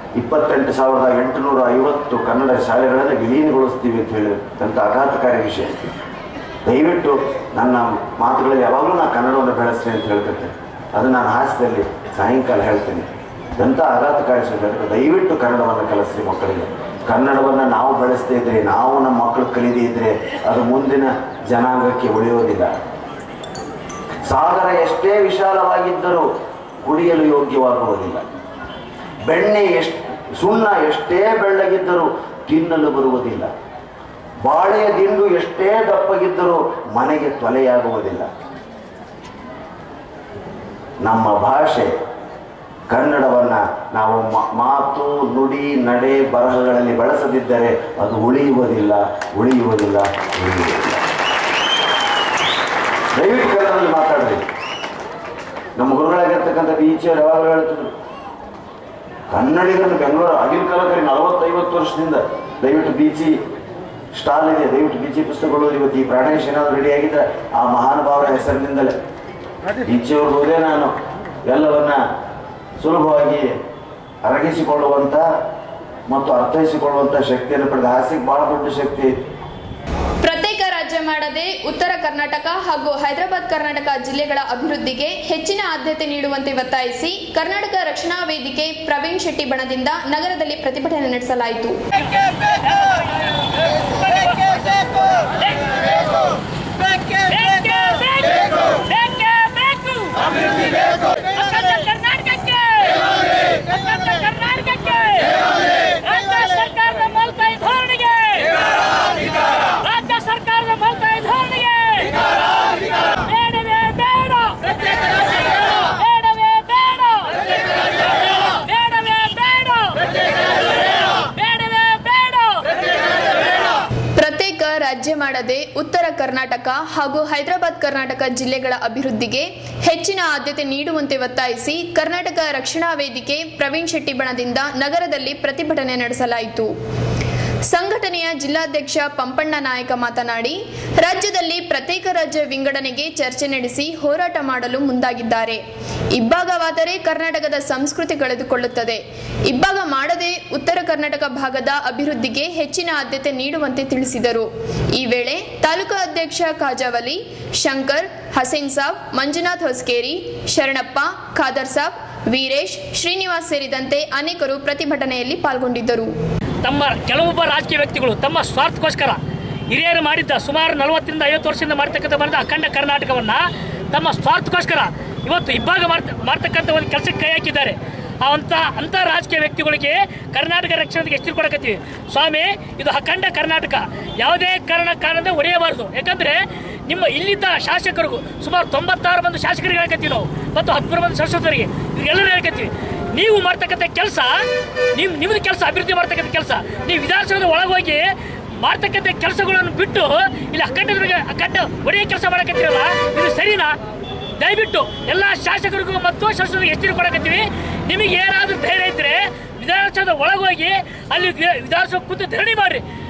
28,850 ಕನ್ನಡ ಶಾಲೆಗಳನ್ನು ವಿಲೀನಗೊಳಿಸ್ತೀವಿ ಅಂತ ಹೇಳಿದಂಥ ಆಘಾತಕಾರಿ ವಿಷಯ. ದಯವಿಟ್ಟು ನನ್ನ ಮಾತುಗಳಲ್ಲಿ ಯಾವಾಗಲೂ ನಾನು ಕನ್ನಡವನ್ನು ಬೆಳೆಸ್ತೀನಿ ಅಂತ ಹೇಳ್ತಿರ್ತೇನೆ. ಅದು ನಾನು ಹಾಸ್ಯದಲ್ಲಿ ಸಾಯಂಕಾಲ ಹೇಳ್ತೀನಿ. ಎಂಥ ಆಘಾತಕಾರಿ ಸುದ್ದಿ. ದಯವಿಟ್ಟು ಕನ್ನಡವನ್ನು ಕಲಿಸ್ರಿ ಮಕ್ಕಳಿಗೆ. ಕನ್ನಡವನ್ನು ನಾವು ಬೆಳೆಸದೇ ಇದ್ರೆ, ನಾವು ನಮ್ಮ ಮಕ್ಕಳು ಕಲಿಯದೇ ಇದ್ರೆ ಅದು ಮುಂದಿನ ಜನಾಂಗಕ್ಕೆ ಉಳಿಯೋದಿಲ್ಲ. ಸಾಗರ ಎಷ್ಟೇ ವಿಶಾಲವಾಗಿದ್ದರೂ ಕುಡಿಯಲು ಯೋಗ್ಯವಾಗುವುದಿಲ್ಲ. ಸುಣ್ಣ ಎಷ್ಟೇ ಬೆಳ್ಳಗಿದ್ದರೂ ತಿನ್ನಲು ಬರುವುದಿಲ್ಲ. ಬಾಳೆಯ ದಿಂಡು ಎಷ್ಟೇ ದಪ್ಪಗಿದ್ದರೂ ಮನೆಗೆ ತೊಲೆಯಾಗುವುದಿಲ್ಲ. ನಮ್ಮ ಭಾಷೆ ಕನ್ನಡವನ್ನು ನಾವು ಮಾತು, ನುಡಿ, ನಡೆ, ಬರಹಗಳಲ್ಲಿ ಬಳಸದಿದ್ದರೆ ಅದು ಉಳಿಯುವುದಿಲ್ಲ. ದಯವಿಟ್ಟು ಕನ್ನಡದಲ್ಲಿ ಮಾತಾಡ್ರಿ. ನಮ್ಮ ಗುರುಗಳಾಗಿರ್ತಕ್ಕಂಥ ಬೀಚಿಯವರು ಯಾವಾಗಲೂ ಹೇಳ್ತಿದ್ರು, ಕನ್ನಡಿಗರನ್ನು ಬೆಂಗಳೂರು ಆಗಿನ ಕಾಲದಲ್ಲಿ 40-50 ವರ್ಷದಿಂದ ದಯವಿಟ್ಟು ಬೀಚಿ ಸ್ಟಾಲ್ ಇದೆ, ದಯವಿಟ್ಟು ಬೀಚಿ ಪುಸ್ತಕಗಳು. ಇವತ್ತು ಈ ಪ್ರಾಣೇಶ್ ಏನಾದ್ರು ರೆಡಿ ಆಗಿದ್ರೆ ಆ ಮಹಾನುಭಾವರ ಹೆಸರಿನಿಂದಲೇ. ಬೀಚಿಯವರು ಹೋದೇ ನಾನು ಎಲ್ಲವನ್ನ ಸುಲಭವಾಗಿ ಅರಗಿಸಿಕೊಳ್ಳುವಂಥ ಮತ್ತು ಅರ್ಥೈಸಿಕೊಳ್ಳುವಂಥ ಶಕ್ತಿಯನ್ನು ಪಡೆದ. ಹಾಸ್ಯಕ್ಕೆ ಬಹಳ ದೊಡ್ಡ ಶಕ್ತಿ. ಪ್ರತ್ಯೇಕ ರಾಜ್ಯ ಮಾಡದೆ ಉತ್ತರ ಕರ್ನಾಟಕ ಹಾಗೂ ಹೈದರಾಬಾದ್ ಕರ್ನಾಟಕ ಜಿಲ್ಲೆಗಳ ಅಭಿವೃದ್ಧಿಗೆ ಹೆಚ್ಚಿನ ಆದ್ಯತೆ ನೀಡುವಂತೆ ಒತ್ತಾಯಿಸಿ ಕರ್ನಾಟಕ ರಕ್ಷಣಾ ವೇದಿಕೆ ಪ್ರವೀಣ್ ಶೆಟ್ಟಿ ಬಣದಿಂದ ನಗರದಲ್ಲಿ ಪ್ರತಿಭಟನೆ ನಡೆಸಲಾಯಿತು. ರಾಜ್ಯ ಮಾಡದೆ ಉತ್ತರ ಕರ್ನಾಟಕ ಹಾಗೂ ಹೈದರಾಬಾದ್ ಕರ್ನಾಟಕ ಜಿಲ್ಲೆಗಳ ಅಭಿವೃದ್ಧಿಗೆ ಹೆಚ್ಚಿನ ಆದ್ಯತೆ ನೀಡುವಂತೆ ಒತ್ತಾಯಿಸಿ ಕರ್ನಾಟಕ ರಕ್ಷಣಾ ವೇದಿಕೆ ಪ್ರವೀಣ್ ಶೆಟ್ಟಿ ಬಣದಿಂದ ನಗರದಲ್ಲಿ ಪ್ರತಿಭಟನೆ ನಡೆಸಲಾಯಿತು. ಸಂಘಟನೆಯ ಜಿಲ್ಲಾಧ್ಯಕ್ಷ ಪಂಪಣ್ಣ ನಾಯಕ ಮಾತನಾಡಿ, ರಾಜ್ಯದಲ್ಲಿ ಪ್ರತ್ಯೇಕ ರಾಜ್ಯ ವಿಂಗಡಣೆಗೆ ಚರ್ಚೆ ನಡೆಸಿ ಹೋರಾಟ ಮಾಡಲು ಮುಂದಾಗಿದ್ದಾರೆ. ಇಬ್ಬಾಗವಾದರೆ ಕರ್ನಾಟಕದ ಸಂಸ್ಕೃತಿ ಕಳೆದುಕೊಳ್ಳುತ್ತದೆ. ಇಬ್ಬಾಗ ಮಾಡದೆ ಉತ್ತರ ಕರ್ನಾಟಕ ಭಾಗದ ಅಭಿವೃದ್ಧಿಗೆ ಹೆಚ್ಚಿನ ಆದ್ಯತೆ ನೀಡುವಂತೆ ತಿಳಿಸಿದರು. ಈ ವೇಳೆ ತಾಲೂಕಾ ಅಧ್ಯಕ್ಷ ಖಾಜಾವಲಿ, ಶಂಕರ್, ಹಸೀನ್ ಸಾಬ್, ಮಂಜುನಾಥ್ ಹೊಸ್ಕೇರಿ, ಶರಣಪ್ಪ, ಖಾದರ್ ಸಾಬ್, ವೀರೇಶ್, ಶ್ರೀನಿವಾಸ್ ಸೇರಿದಂತೆ ಅನೇಕರು ಪ್ರತಿಭಟನೆಯಲ್ಲಿ ಪಾಲ್ಗೊಂಡಿದ್ದರು. ತಮ್ಮ ಕೆಲವೊಬ್ಬ ರಾಜಕೀಯ ವ್ಯಕ್ತಿಗಳು ತಮ್ಮ ಸ್ವಾರ್ಥಕ್ಕೋಸ್ಕರ ಹಿರಿಯರು ಮಾಡಿದ್ದ ಸುಮಾರು 40-50 ವರ್ಷದಿಂದ ಮಾಡ್ತಕ್ಕಂಥ ಅಖಂಡ ಕರ್ನಾಟಕವನ್ನು ತಮ್ಮ ಸ್ವಾರ್ಥಕ್ಕೋಸ್ಕರ ಇವತ್ತು ಇಬ್ಬಾಗ ಮಾಡ್ತಕ್ಕಂಥ ಒಂದು ಕೆಲಸಕ್ಕೆ ಕೈ ಹಾಕಿದ್ದಾರೆ. ಅಂಥ ರಾಜಕೀಯ ವ್ಯಕ್ತಿಗಳಿಗೆ ಕರ್ನಾಟಕ ರಕ್ಷಣೆಗೆ ಎಷ್ಟು ಕೊಡಕತ್ತೀವಿ. ಸ್ವಾಮಿ, ಇದು ಅಖಂಡ ಕರ್ನಾಟಕ, ಯಾವುದೇ ಕಾರಣದಿಂದ ಒಡೆಯಬಾರದು. ಯಾಕಂದರೆ ನಿಮ್ಮ ಇಲ್ಲಿದ್ದ ಶಾಸಕರಿಗೂ ಸುಮಾರು 96 ಮಂದಿ ಶಾಸಕರಿಗೆ ಹೇಳ್ಕತ್ತೀವಿ ನಾವು, ಮತ್ತು 13 ಮಂದಿ ಸಂಸದರಿಗೆ, ಇವ್ರಿಗೆಲ್ಲರೂ ಹೇಳ್ಕತ್ತೀವಿ. ನೀವು ಮಾಡ್ತಕ್ಕಂಥ ಕೆಲಸ, ನಿಮ್ಮದು ಕೆಲಸ ಅಭಿವೃದ್ಧಿ ಮಾಡ್ತಕ್ಕಂಥ ಕೆಲಸ, ನೀವು ವಿಧಾನಸೌಧದ ಒಳಗೋಗಿ ಮಾಡ್ತಕ್ಕಂಥ ಕೆಲಸಗಳನ್ನು ಬಿಟ್ಟು ಇಲ್ಲಿ ಅಖಂಡ ಒಡೆಯ ಕೆಲಸ ಮಾಡಕತ್ತೀರಲ್ಲ, ಇದು ಸರಿನಾ? ದಯವಿಟ್ಟು ಎಲ್ಲ ಶಾಸಕರಿಗೂ ಮತ್ತು ಸಂಸದರಿಗೆ ಎಷ್ಟು ಕೊಡಕತ್ತೀವಿ. ನಿಮಗೆ ಏನಾದರೂ ಧೈರ್ಯ ಇದ್ದರೆ ವಿಧಾನಸೌಧದ ಒಳಗೋಗಿ ಅಲ್ಲಿ ವಿಧಾನಸಭೆ ಕೂತು ಧರಣಿ ಮಾಡಿರಿ.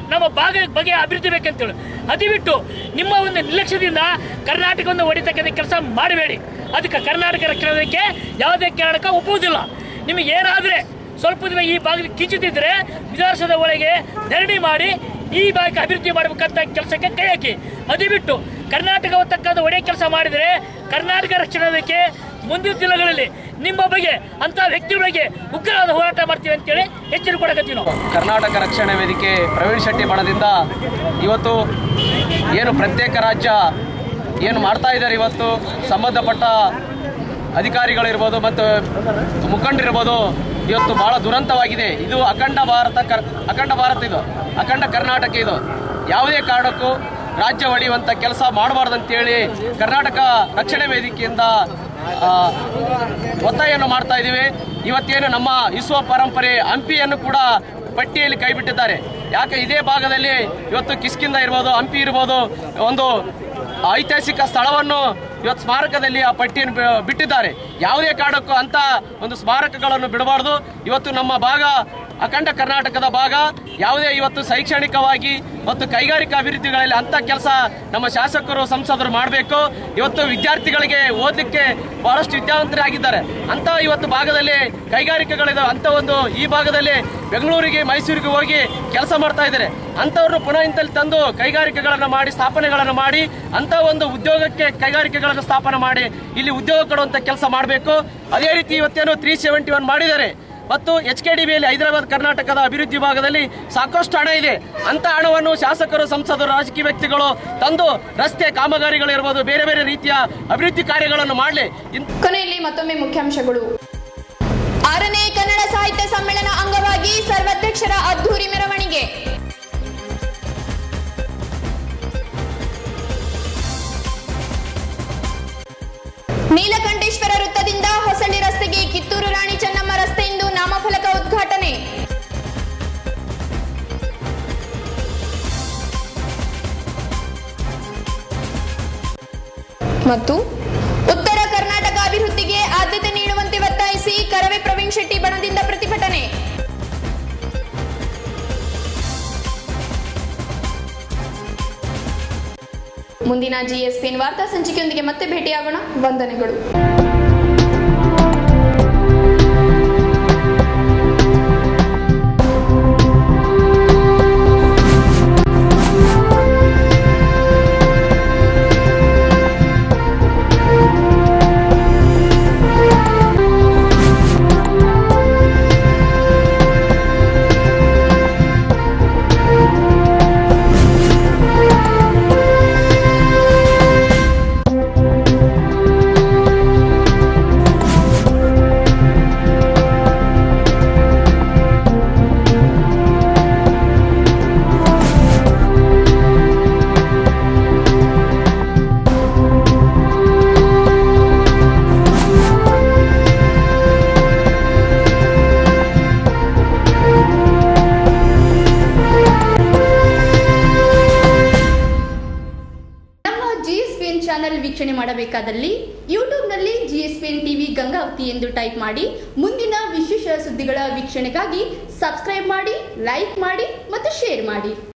ನಮ್ಮ ಬಗ್ಗೆ ಅಭಿವೃದ್ಧಿ ಬೇಕಂತೇಳಿ. ಅದು ಬಿಟ್ಟು ನಿಮ್ಮ ಒಂದು ನಿರ್ಲಕ್ಷ್ಯದಿಂದ ಕರ್ನಾಟಕವನ್ನು ಹೊಡಿತಕ್ಕಂಥ ಕೆಲಸ ಮಾಡಬೇಡಿ. ಅದಕ್ಕೆ ಕರ್ನಾಟಕ ರಕ್ಷಣೆಗೆ ಯಾವುದೇ ಕಾರಣಕ್ಕೆ ಒಪ್ಪುವುದಿಲ್ಲ. ನಿಮಗೆ ಏನಾದರೆ ಸ್ವಲ್ಪ ದಿನ ಈ ಭಾಗದ ಕಿಂಚಿದ್ರೆ ವಿಧಾನಸೌಧದ ಒಳಗೆ ಧರಣಿ ಮಾಡಿ ಈ ಭಾಗಕ್ಕೆ ಅಭಿವೃದ್ಧಿ ಮಾಡಬೇಕಂತ ಕೆಲಸಕ್ಕೆ ಕೈ ಹಾಕಿ. ಅದು ಬಿಟ್ಟು ಕರ್ನಾಟಕವನ್ನು ತಕ್ಕಂಥ ಒಳ್ಳೆಯ ಕೆಲಸ ಮಾಡಿದರೆ ಕರ್ನಾಟಕ ರಕ್ಷಣೆಗೆ ಮುಂದಿನ ದಿನಗಳಲ್ಲಿ ನಿಮ್ಮ ಬಗ್ಗೆ ಅಂತ ವ್ಯಕ್ತಿಗಳಿಗೆ ಉಗ್ರವಾದ ಹೋರಾಟ ಮಾಡ್ತೀವಿ ಅಂತೇಳಿ ಎಚ್ಚರಿಕೆ ಕೊಡಕತ್ತೀವಿ ನಾವು. ಕರ್ನಾಟಕ ರಕ್ಷಣಾ ವೇದಿಕೆ ಪ್ರವೀಣ್ ಶೆಟ್ಟಿ ಬಣದಿಂದ ಇವತ್ತು ಏನು ಪ್ರತ್ಯೇಕ ರಾಜ್ಯ ಏನು ಮಾಡ್ತಾ ಇದ್ದಾರೆ, ಇವತ್ತು ಸಂಬಂಧಪಟ್ಟ ಅಧಿಕಾರಿಗಳಿರ್ಬೋದು ಮತ್ತು ಮುಖಂಡರಿರ್ಬೋದು, ಇವತ್ತು ಭಾಳ ದುರಂತವಾಗಿದೆ. ಇದು ಅಖಂಡ ಭಾರತ ಇದು ಅಖಂಡ ಕರ್ನಾಟಕ. ಇದು ಯಾವುದೇ ಕಾರಣಕ್ಕೂ ರಾಜ್ಯ ಒಡೆಯುವಂಥ ಕೆಲಸ ಮಾಡಬಾರ್ದಂತೇಳಿ ಕರ್ನಾಟಕ ರಕ್ಷಣಾ ವೇದಿಕೆಯಿಂದ ಒತ್ತಾಯವನ್ನು ಮಾಡ್ತಾ ಇದ್ದೀವಿ. ಇವತ್ತೇನು ನಮ್ಮ ವಿಶ್ವ ಪರಂಪರೆ ಹಂಪಿಯನ್ನು ಕೂಡ ಪಟ್ಟಿಯಲ್ಲಿ ಕೈಬಿಟ್ಟಿದ್ದಾರೆ. ಯಾಕೆ ಇದೇ ಭಾಗದಲ್ಲಿ ಇವತ್ತು ಕಿಷ್ಕಿಂಧ ಇರ್ಬೋದು, ಹಂಪಿ ಇರ್ಬೋದು, ಒಂದು ಐತಿಹಾಸಿಕ ಸ್ಥಳವನ್ನು ಇವತ್ತು ಸ್ಮಾರಕದಲ್ಲಿ ಆ ಪಟ್ಟಿಯನ್ನು ಬಿಟ್ಟಿದ್ದಾರೆ. ಯಾವುದೇ ಕಾರಣಕ್ಕೂ ಅಂತ ಒಂದು ಸ್ಮಾರಕಗಳನ್ನು ಬಿಡಬಾರ್ದು. ಇವತ್ತು ನಮ್ಮ ಭಾಗ ಅಖಂಡ ಕರ್ನಾಟಕದ ಭಾಗ. ಯಾವುದೇ ಇವತ್ತು ಶೈಕ್ಷಣಿಕವಾಗಿ ಮತ್ತು ಕೈಗಾರಿಕಾ ಅಭಿವೃದ್ಧಿಗಳಲ್ಲಿ ಅಂಥ ಕೆಲಸ ನಮ್ಮ ಶಾಸಕರು ಸಂಸದರು ಮಾಡಬೇಕು. ಇವತ್ತು ವಿದ್ಯಾರ್ಥಿಗಳಿಗೆ ಓದಲಿಕ್ಕೆ ಬಹಳಷ್ಟು ವಿದ್ಯಾವಂತರಾಗಿದ್ದಾರೆ. ಅಂಥ ಇವತ್ತು ಭಾಗದಲ್ಲಿ ಕೈಗಾರಿಕೆಗಳಿದಾವೆ. ಅಂಥ ಒಂದು ಈ ಭಾಗದಲ್ಲಿ ಬೆಂಗಳೂರಿಗೆ ಮೈಸೂರಿಗೆ ಹೋಗಿ ಕೆಲಸ ಮಾಡ್ತಾ ಇದ್ದಾರೆ. ಅಂಥವ್ರನ್ನ ಪುನಃ ಇಂತಲ್ಲಿ ತಂದು ಕೈಗಾರಿಕೆಗಳನ್ನು ಮಾಡಿ ಸ್ಥಾಪನೆಗಳನ್ನು ಮಾಡಿ ಅಂಥ ಒಂದು ಉದ್ಯೋಗಕ್ಕೆ ಕೈಗಾರಿಕೆಗಳನ್ನು ಸ್ಥಾಪನೆ ಮಾಡಿ ಇಲ್ಲಿ ಉದ್ಯೋಗ ಕೊಡುವಂಥ ಕೆಲಸ ಮಾಡಬೇಕು. ಅದೇ ರೀತಿ ಇವತ್ತೇನು 371 ಮಾಡಿದ್ದಾರೆ. ಮತ್ತು HKDBಯಲ್ಲಿ ಹೈದರಾಬಾದ್ ಕರ್ನಾಟಕದ ಅಭಿವೃದ್ಧಿ ಭಾಗದಲ್ಲಿ ಸಾಕಷ್ಟು ಹಣ ಇದೆ. ಅಂಥ ಹಣವನ್ನು ಶಾಸಕರು ಸಂಸದರು ರಾಜಕೀಯ ವ್ಯಕ್ತಿಗಳು ತಂದು ರಸ್ತೆ ಕಾಮಗಾರಿಗಳಿರ್ಬೋದು, ಬೇರೆ ಬೇರೆ ರೀತಿಯ ಅಭಿವೃದ್ಧಿ ಕಾರ್ಯಗಳನ್ನು ಮಾಡಲಿ. ಕೊನೆಯಲ್ಲಿ ಮತ್ತೊಮ್ಮೆ ಮುಖ್ಯಾಂಶಗಳು. 6ನೇ ಕನ್ನಡ ಸಾಹಿತ್ಯ ಸಮ್ಮೇಳನ ಅಂಗವಾಗಿ ಸರ್ವಾಧ್ಯಕ್ಷರ ಅದ್ದೂರಿ ಮೆರವಣಿಗೆ. ನೀಲಕಂಠೇಶ್ವರ ವೃತ್ತದಿಂದ ಹೊಸಳ್ಳಿ ರಸ್ತೆಗೆ ಕಿತ್ತೂರು ರಾಣಿ ಚೆನ್ನಮ್ಮ ರಸ್ತೆ ಎಂದು ನಾಮಫಲಕ ಉದ್ಘಾಟನೆ. ಮತ್ತು ಉತ್ತರ ಕರ್ನಾಟಕ ಅಭಿವೃದ್ಧಿಗೆ ಆದ್ಯತೆ ನೀಡುವಂತೆ ಒತ್ತಾಯಿಸಿ ಕರವೇ ಪ್ರವೀಣ್ ಶೆಟ್ಟಿ ಬಣದಿಂದ ಪ್ರತಿಭಟನೆ. ಮುಂದಿನ GSPN ವಾರ್ತಾ ಸಂಚಿಕೆಯೊಂದಿಗೆ ಮತ್ತೆ ಭೇಟಿಯಾಗೋಣ. ವಂದನೆಗಳು. ವೀಕ್ಷಣೆ ಮಾಡಬೇಕಾದಲ್ಲಿ ಯೂಟ್ಯೂಬ್ನಲ್ಲಿ GSPN TV ಗಂಗಾವತಿ ಎಂದು ಟೈಪ್ ಮಾಡಿ. ಮುಂದಿನ ವಿಶೇಷ ಸುದ್ದಿಗಳ ವೀಕ್ಷಣೆಗಾಗಿ ಸಬ್ಸ್ಕ್ರೈಬ್ ಮಾಡಿ, ಲೈಕ್ ಮಾಡಿ ಮತ್ತು ಶೇರ್ ಮಾಡಿ.